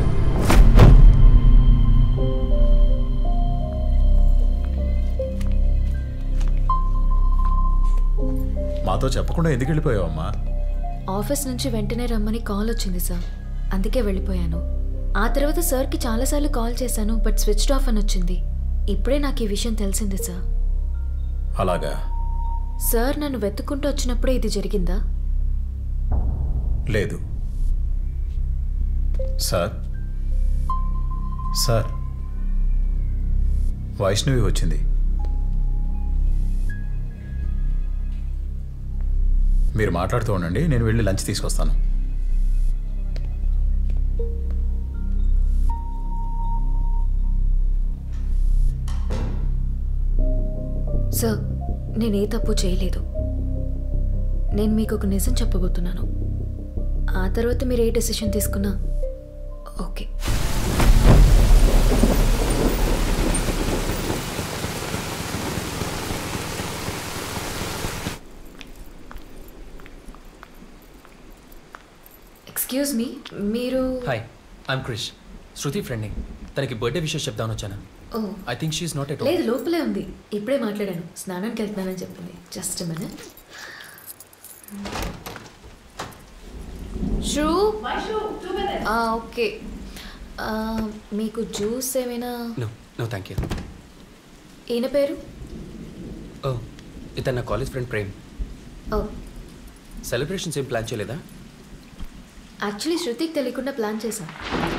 మాతో చెప్పకుండా ఎందుకు వెళ్ళిపోయావమ్మా? ఆఫీస్ నుంచి వెంటనే రమ్మని కాల్ వచ్చింది సార్, అందుకే వెళ్ళిపోయాను. ఆ తర్వాత సార్కి చాలాసార్లు కాల్ చేశాను, బట్ స్విచ్డ్ ఆఫ్ అని వచ్చింది. ఇప్పుడే నాకు ఈ విషయం తెలిసింది సార్. అలాగా? సార్ నన్ను వెతుక్కుంటూ వచ్చినప్పుడే ఇది జరిగిందా? లేదు సార్. సార్, వైష్ణవి వచ్చింది. మీరు మాట్లాడుతూ ఉండండి, నేను వెళ్ళి లంచ్ తీసుకొస్తాను. సార్, నేనే తప్పు చేయలేదు. నేను మీకు ఒక నిజం చెప్పబోతున్నాను. ఆ తర్వాత మీరు ఏ డెసిషన్ తీసుకున్నా ఓకే. ఎక్స్క్యూజ్ మీ, మీరు? హాయ్, ఐఎమ్ క్రిష్, శృతి ఫ్రెండ్ని. తనకి బర్త్డే విషయం చెప్దామని వచ్చాను. Oh, I think she's not at లేదు, లోపలే ఉంది. ఇప్పుడే మాట్లాడాను, స్నానానికి వెళ్తున్నానని చెప్పింది. Just minute. Sure okay. మీకు జ్యూస్ ఏమైనా? No thank you. ఈయన పేరు? ఓ, ఇతను నా college friend Prem. Oh, celebrations ఏం ప్లాన్ చేయలేదా? యాక్చువల్లీ శృతికి తెలియకుండా ప్లాన్ చేశాం.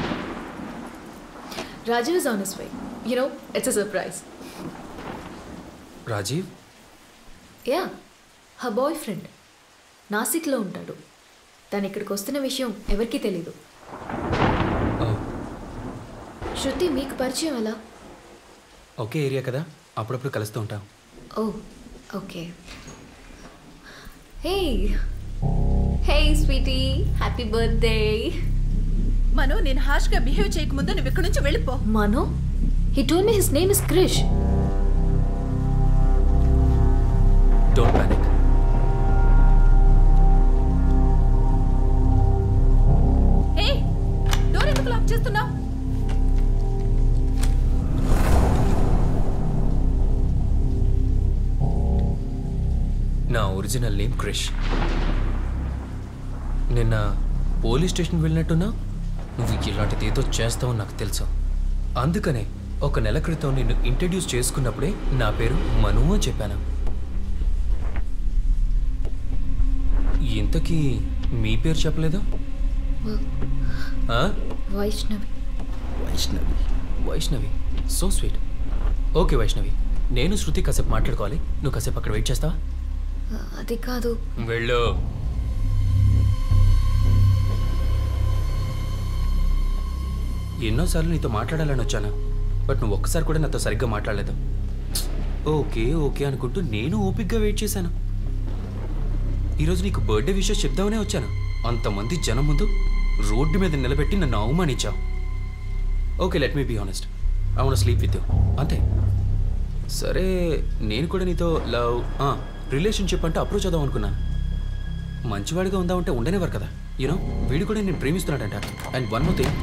Rajeev is on his way. You know, it's a surprise. Rajeev? Yeah, her boyfriend నాసిక్లో ఉంటాడు. తను ఇక్కడికి వస్తున్న విషయం ఎవరికీ తెలీదు. శృతి మీకు పరిచయం ఎలా? ఒకే ఏరియా కదా, అప్పుడప్పుడు కలుస్తూ ఉంటాం. Oh, okay. Hey hey sweetie, happy birthday. Manu, నేను హార్ష్గా బిహేవ్ చేయకముందు నువ్వు ఇక్కడి నుంచి వెళ్ళిపో. Manu, he told me his name is Krish. Don't panic. Hey, door ఎందుకు లాక్ చేస్తున్నావు? నా ఒరిజినల్ నేమ్ క్రిష్. నిన్న పోలీస్ స్టేషన్కి వెళ్ళినట్టున్నా నువ్వు ఇలాంటిది ఏదో చేస్తావు నాకు తెలుసు. అందుకనే 1 నెల క్రితం నిన్ను ఇంట్రడ్యూస్ చేసుకున్నప్పుడే నా పేరు మను అని చెప్పాను. ఇంతకీ మీ పేరు చెప్పలేదు? Vaishnavi. Vaishnavi, Vaishnavi, so sweet. Okay Vaishnavi, నేను శృతి కాసేపు మాట్లాడుకోవాలి. నువ్వు కాసేపు అక్కడ వెయిట్ చేస్తావా? అది కాదు. వెళ్ళు. ఎన్నోసార్లు నీతో మాట్లాడాలని వచ్చాను, బట్ నువ్వు ఒక్కసారి కూడా నాతో సరిగ్గా మాట్లాడలేదు. ఓకే ఓకే అనుకుంటూ నేను ఓపిక్గా వెయిట్ చేశాను. ఈరోజు నీకు బర్త్డే విషయం చెప్దామనే వచ్చాను. అంతమంది జనం ముందు రోడ్డు మీద నిలబెట్టి నన్ను అవమానించావు. Okay, let me be honest, I want sleep with you, అంతే. సరే, నేను కూడా నీతో లవ్ రిలేషన్షిప్ అంటే అప్రోచ్ అవుదాం అనుకున్నాను. మంచివాడిగా ఉందామంటే ఉండనేవారు కదా. యూనో, వీడు కూడా నేను ప్రేమిస్తున్నాడంట. And one more thing.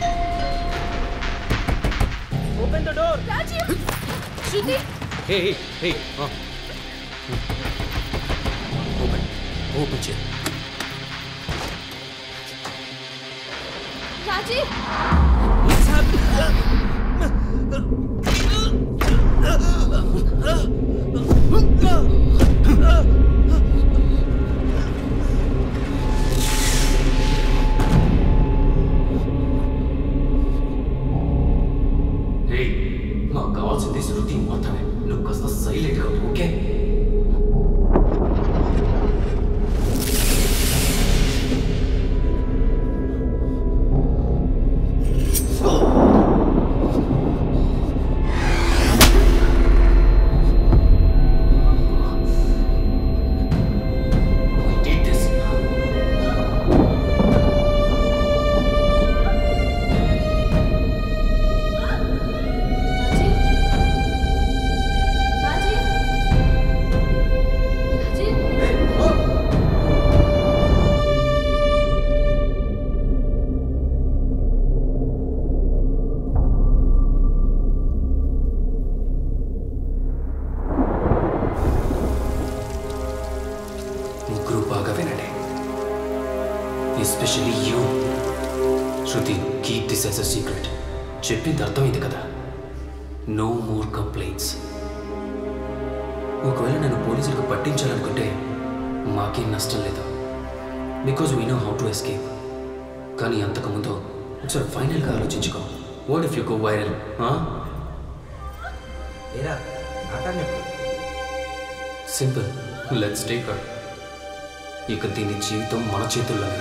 Open the door. Rajeev, Shruti. Hey hey hey, open open చేయి. రాజీవ్, మాకు కావాల్సింది శృతి మాత్రమే. నువ్వు కాస్త సైలెంట్గా ఉంది, okay? Especially you. Shruti, keep this as a secret. చెప్పింది అర్థమైంది కదా? No more complaints. ఒకవేళ నేను పోలీసులకు పట్టించాలనుకుంటే మాకేం నష్టం లేదు, because we know how to escape. కానీ అంతకుముందు ఒకసారి ఫైనల్గా ఆలోచించుకో. What if you go viral? Simple, let's take her. ఇక దీని జీవితం మన చేతుల్లోనే.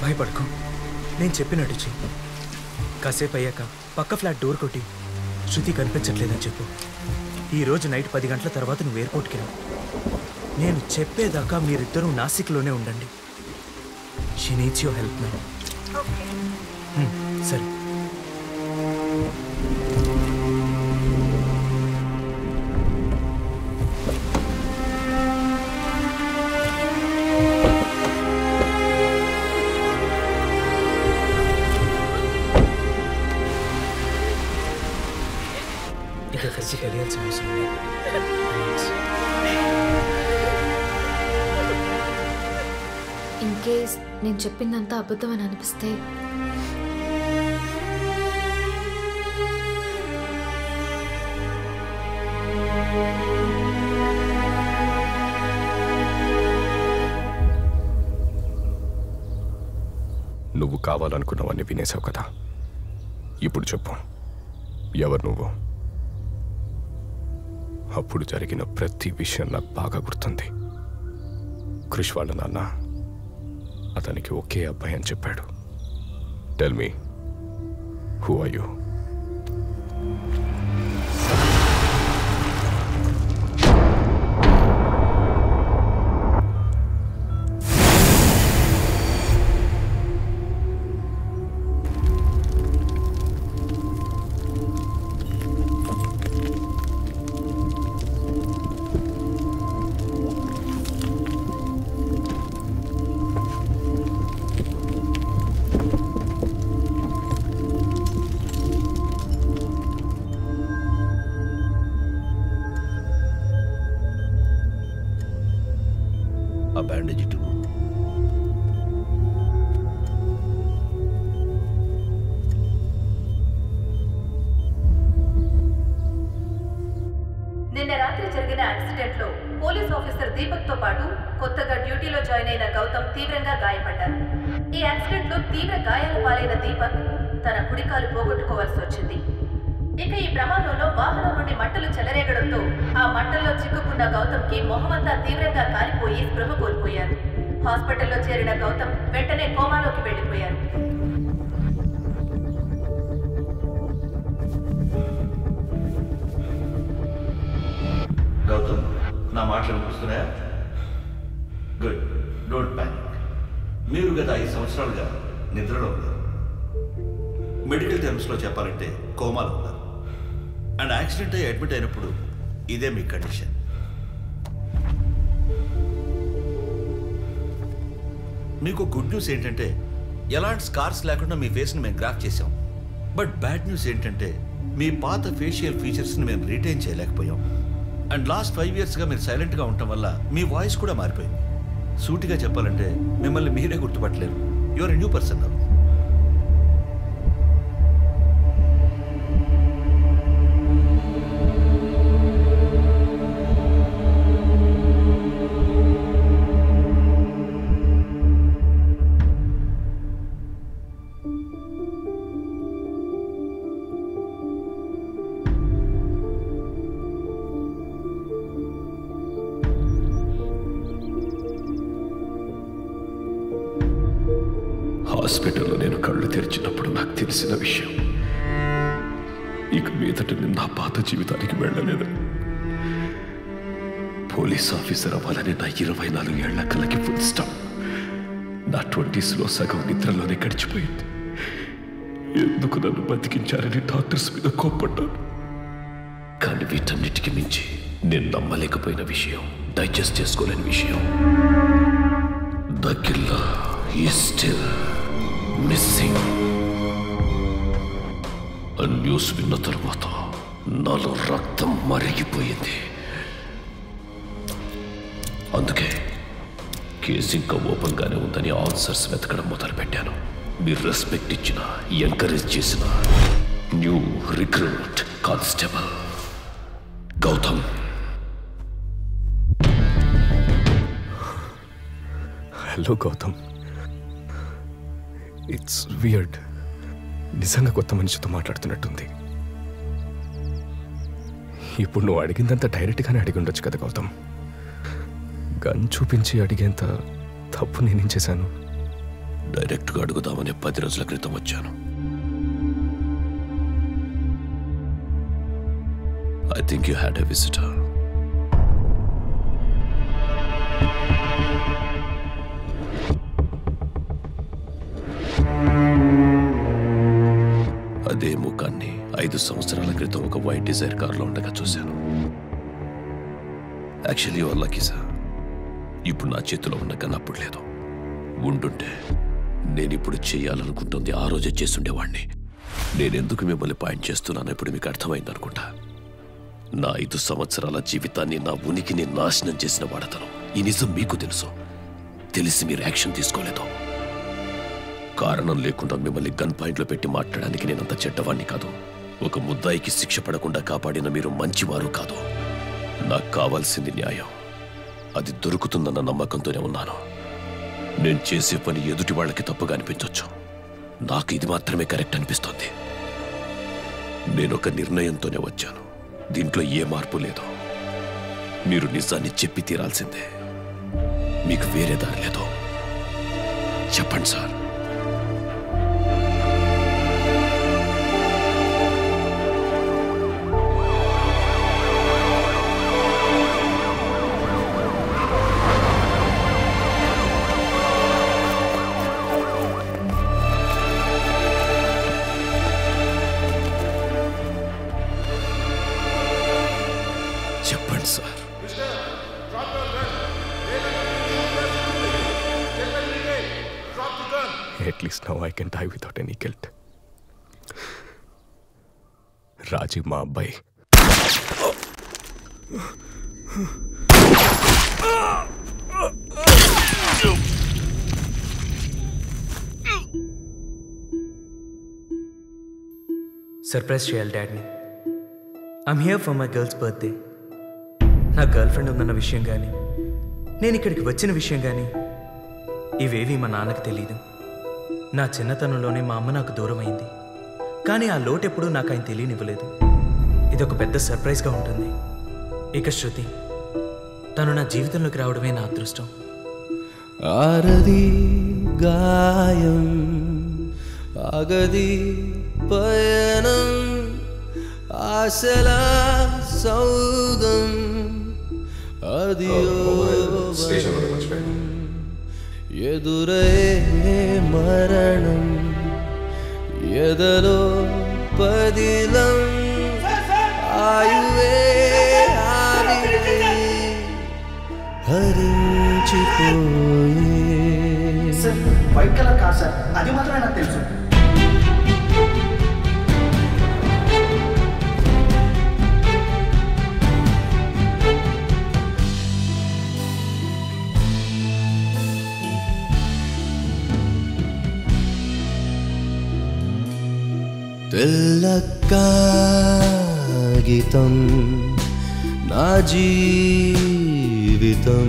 భయపడకు, నేను చెప్పినట్టు చెయ్యి. కాసేపు అయ్యాక పక్క ఫ్లాట్ డోర్ కొట్టి శృతి కనిపించట్లేదని చెప్పు. ఈరోజు నైట్ 10 గంటల తర్వాత నువ్వు ఎయిర్పోర్ట్కి రా. నేను చెప్పేదాకా మీరిద్దరూ నాసిక్లోనే ఉండండి. She needs your help now. సరే. ఇక కలిసి కలియాల్సిన అవసరం లేదు. ఇన్ కేస్ నేను చెప్పిందంతా అబద్ధం అని అనిపిస్తే నువ్వు కావాలనుకున్నవన్నీ వినేసావు కదా. ఇప్పుడు చెప్పు, ఎవరు నువ్వు? అప్పుడు జరిగిన ప్రతి విషయం నాకు బాగా గుర్తుంది. క్రిష్ వాళ్ళ నాన్న అతనికి ఒకే అబ్బాయి అని చెప్పాడు. Tell me, who are you? ఆ బ్యాండేజ్ ఇటు. నిన్న రాత్రి జరిగిన యాక్సిడెంట్ లో పోలీస్ ఆఫీసర్ దీపక్ తో పాటు కొత్తగా డ్యూటీలో జాయిన్ అయిన గౌతమ్ తీవ్రంగా గాయపడ్డారు. ఈ యాక్సిడెంట్ లో తీవ్ర గాయాల పాలైన దీపక్ తన కుడికాలు పోగొట్టుకోవాల్సి వచ్చింది. ఇక ఈ ప్రమాదంలో వాహనం నుండి మంటలు చెలరేగడంతో ఆ మంటల్లో చిక్కుకున్న గౌతమ్ కి మొహమంతా తీవ్రంగా కాలిపోయి స్పృహ కోల్పోయారు. హాస్పిటల్లో చేరిన గౌతమ్ వెంటనే కోమాలోకి వెళ్లిపోయారు. గౌతమ్, నా మాటలు వినిపిస్తున్నాయా? Good, don't panic. మీరు గత 5 సంవత్సరాలుగా నిద్రలో ఉన్నారు. మెడికల్ టర్మ్స్లో చెప్పాలంటే కోమాలో ఉన్నారు. అండ్ యాక్సిడెంట్ అయ్యి అడ్మిట్ అయినప్పుడు ఇదే మీ కండిషన్. మీకు గుడ్ న్యూస్ ఏంటంటే ఎలాంటి స్కార్స్ లేకుండా మీ ఫేస్ని మేము గ్రాఫ్ చేసాం. బట్ బ్యాడ్ న్యూస్ ఏంటంటే మీ పాత ఫేషియల్ ఫీచర్స్ని మేము రిటైన్ చేయలేకపోయాం. అండ్ లాస్ట్ 5 yearsగా మీరు సైలెంట్గా ఉండటం వల్ల మీ వాయిస్ కూడా మారిపోయింది. సూటిగా చెప్పాలంటే మిమ్మల్ని మీరే గుర్తుపట్టలేరు. Your a new person now. హాస్పిటల్లో నేను కళ్ళు తెరిచినప్పుడు నాకు తెలిసిన విషయం, ఇక మీదట నేను నా పాత జీవితానికి వెళ్ళలేదు. పోలీస్ ఆఫీసర్ అవ్వాలని నా 24 ఏళ్ల కలకి ఫుల్ స్టాప్. నా 20sలో సగం నిద్రలోనే గడిచిపోయింది. ఎందుకు నన్ను బతికించారని డాక్టర్స్ మీద కోప్పడ్డాను. కానీ వీటన్నిటికీ మించి నేను నమ్మలేకపోయిన విషయం, డైజెస్ట్ చేసుకోలేని విషయం, the killer is still missing. ఆ న్యూస్ విన్న తర్వాత నాలో రక్తం మరిగిపోయింది. అందుకే కేసు ఇంకా ఓపెన్గానే ఉందని ఆన్సర్స్ వెతకడం మొదలుపెట్టాను. మీరు రెస్పెక్ట్ ఇచ్చిన, ఎంకరేజ్ చేసిన new recruit constable Gautam. Hello Gautam, it's weird. నిజంగా కొత్త మనిషితో మాట్లాడుతున్నట్టుంది. ఇప్పుడు నువ్వు అడిగిందంత డైరెక్ట్గానే అడిగి ఉండొచ్చు కదా గౌతమ్. గన్ చూపించి అడిగేంత తప్పు నేనేం చేశాను? డైరెక్ట్గా అడుగుదామని 10 రోజుల క్రితం వచ్చాను. I think you had a visitor. అదే ముఖాన్ని 5 సంవత్సరాల క్రితం ఒక వైట్ డిజైర్ కార్లో ఉండగా చూశాను. యాక్చువల్లీ వాళ్ళకి సార్ ఇప్పుడు నా చేతిలో ఉన్న గన్ అప్పుడు లేదు. ఉండుంటే నేనిప్పుడు చేయాలనుకుంటుంది ఆ రోజే చేసుండేవాణ్ణి. నేనెందుకు మిమ్మల్ని పాయింట్ చేస్తున్నాను ఇప్పుడు మీకు అర్థమైందనుకుంటా. నా 5 సంవత్సరాల జీవితాన్ని, నా ఉనికిని నాశనం చేసిన వాడతను. ఈ నిజం మీకు తెలుసు, తెలిసి మీరు యాక్షన్ తీసుకోలేదు. కారణం లేకుండా మిమ్మల్ని గన్ పాయింట్లో పెట్టి మాట్లాడడానికి నేనంత చెడ్డవాణ్ణి కాదు. ఒక ముద్దాయికి శిక్ష పడకుండా కాపాడిన మీరు మంచివారు కాదు. నాకు కావాల్సింది న్యాయం. అది దొరుకుతుందన్న నమ్మకంతోనే ఉన్నాను. నేను చేసే పని ఎదుటి వాళ్ళకి తప్పుగా అనిపించవచ్చు. నాకు ఇది మాత్రమే కరెక్ట్ అనిపిస్తోంది. నేనొక నిర్ణయంతోనే వచ్చాను. దీంట్లో ఏ మార్పు లేదు. మీరు నిజాన్ని చెప్పి తీరాల్సిందే. మీకు వేరే దారి లేదు. చెప్పండి sir. At least now I can die without any guilt. Raji మా అబ్బాయి. సర్ప్రైజ్ చేయాలి డాడ్ని. I'm here for my girl's birthday. నా గర్ల్ ఫ్రెండ్ ఉందన్న విషయం కానీ, నేను ఇక్కడికి వచ్చిన విషయం కానీ ఇవేవి మా నాన్నకు తెలీదు. నా చిన్నతనంలోనే మా అమ్మ నాకు దూరం అయింది. కానీ ఆ లోటు ఎప్పుడూ నాకు ఆయన తెలియనివ్వలేదు. ఇదొక పెద్ద సర్ప్రైజ్గా ఉంటుంది. ఇక శృతి, తను నా జీవితంలోకి రావడమే నా అదృష్టం. ఆరది గాయం ఆగది పయనం ఆశల సౌదం అది ఎదురే మరణం ఎదలో పదిలం ఆయువే హరించిపోయే. వైట్ కలర్ కార్ సార్, అది మాత్రమే నాకు తెలుసు. తెల్ల కాగితం నా జీవితం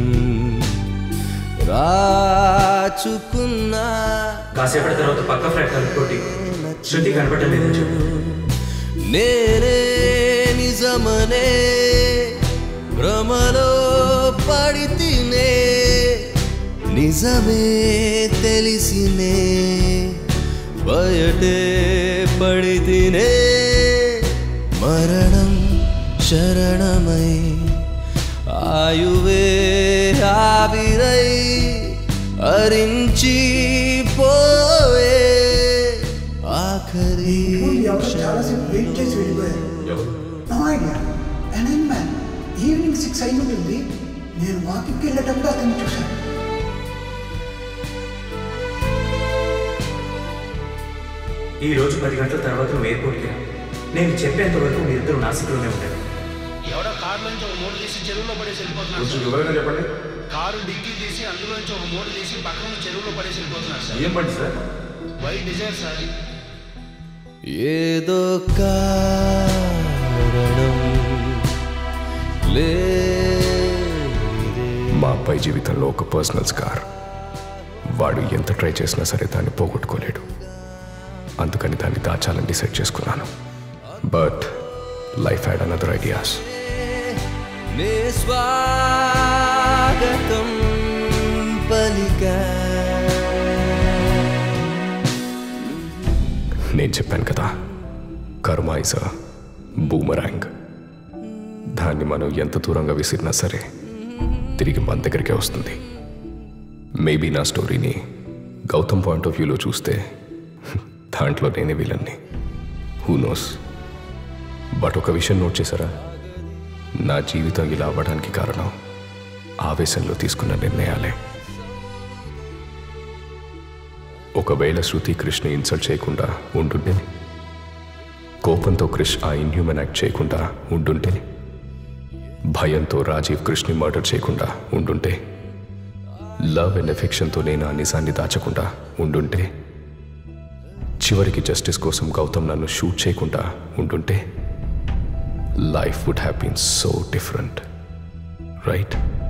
రాచుకున్నా. కాసేపటి తర్వాత పక్క ఫ్లాట్ కలుపుకోటి శృతి కనపడలేదు చెప్పు. నేనే నిజమనే భ్రమలో పడితినే, నిజమే తెలిసినే బయటే పడితినే. మరణం శరణమై ఆయువే ఆవిరై అరించి పోయే ఆఖరి. చాలాసేపు వెయిట్ చేసి వెళ్ళిపోయారు. No idea. ఎనైన్ మ్యాన్. ఈవినింగ్ 6 అయి ఉంటుంది. నేను వాకింగ్కి వెళ్ళేటప్పుడు అతన్ని చూశాను. ఈ రోజు 10 గంటల తర్వాత నువ్వు ఎయిర్పోర్ట్కి రా. నేను చెప్పేంత వరకు మీ ఇద్దరు నాసిక్లోనే ఉంటారు. ఎవడో కారు నుంచి ఒక మూడు తీసి చెరువులో పడేసి వెళ్ళిపోతున్నారు. చెప్పండి. కారు డిక్కీ తీసి అందులో నుంచి ఒక మూడు తీసి పక్కన చెరువులో పడేసి వెళ్ళిపోతున్నారు సార్. ఏం పడి సార్? White Dzire sir. ఏదో కారణం లే. మా అబ్బాయి జీవితంలో ఒక పర్సనల్ స్కార్. వాడు ఎంత ట్రై చేసినా సరే దాన్ని పోగొట్టుకోలేడు. అందుకని దాన్ని దాచాలని డిసైడ్ చేసుకున్నాను. But life had another ideas. స్వాగతం పలికా నేను చెప్పాను కదా, కర్మ ఇస్ అ బూమరాంగ్. దాన్ని మనం ఎంత దూరంగా విసిరినా సరే తిరిగి మన దగ్గరికే వస్తుంది. మేబీ నా స్టోరీని గౌతమ్ పాయింట్ ఆఫ్ వ్యూలో చూస్తే దాంట్లో నేనే విలన్ని, హూ నోస్. బట్ ఒక విషయం నోట్ చేశారా, నా జీవితం ఇలా అవ్వడానికి కారణం ఆవేశంలో తీసుకున్న నిర్ణయాలే. ఒకవేళ శృతి క్రిష్ని ఇన్సల్ట్ చేయకుండా ఉండుంటే, కోపంతో క్రిష్ ఆ ఇన్హ్యూమన్ యాక్ట్ చేయకుండా ఉండుంటే, భయంతో రాజీవ్ క్రిష్ని మర్డర్ చేయకుండా ఉండుంటే, లవ్ అండ్ ఎఫెక్షన్తో నేను ఆ నిజాన్ని దాచకుండా ఉండుంటే, చివరికి జస్టిస్ కోసం గౌతమ్ నన్ను షూట్ చేయకుండా ఉండుంటే, life would have been so different, right?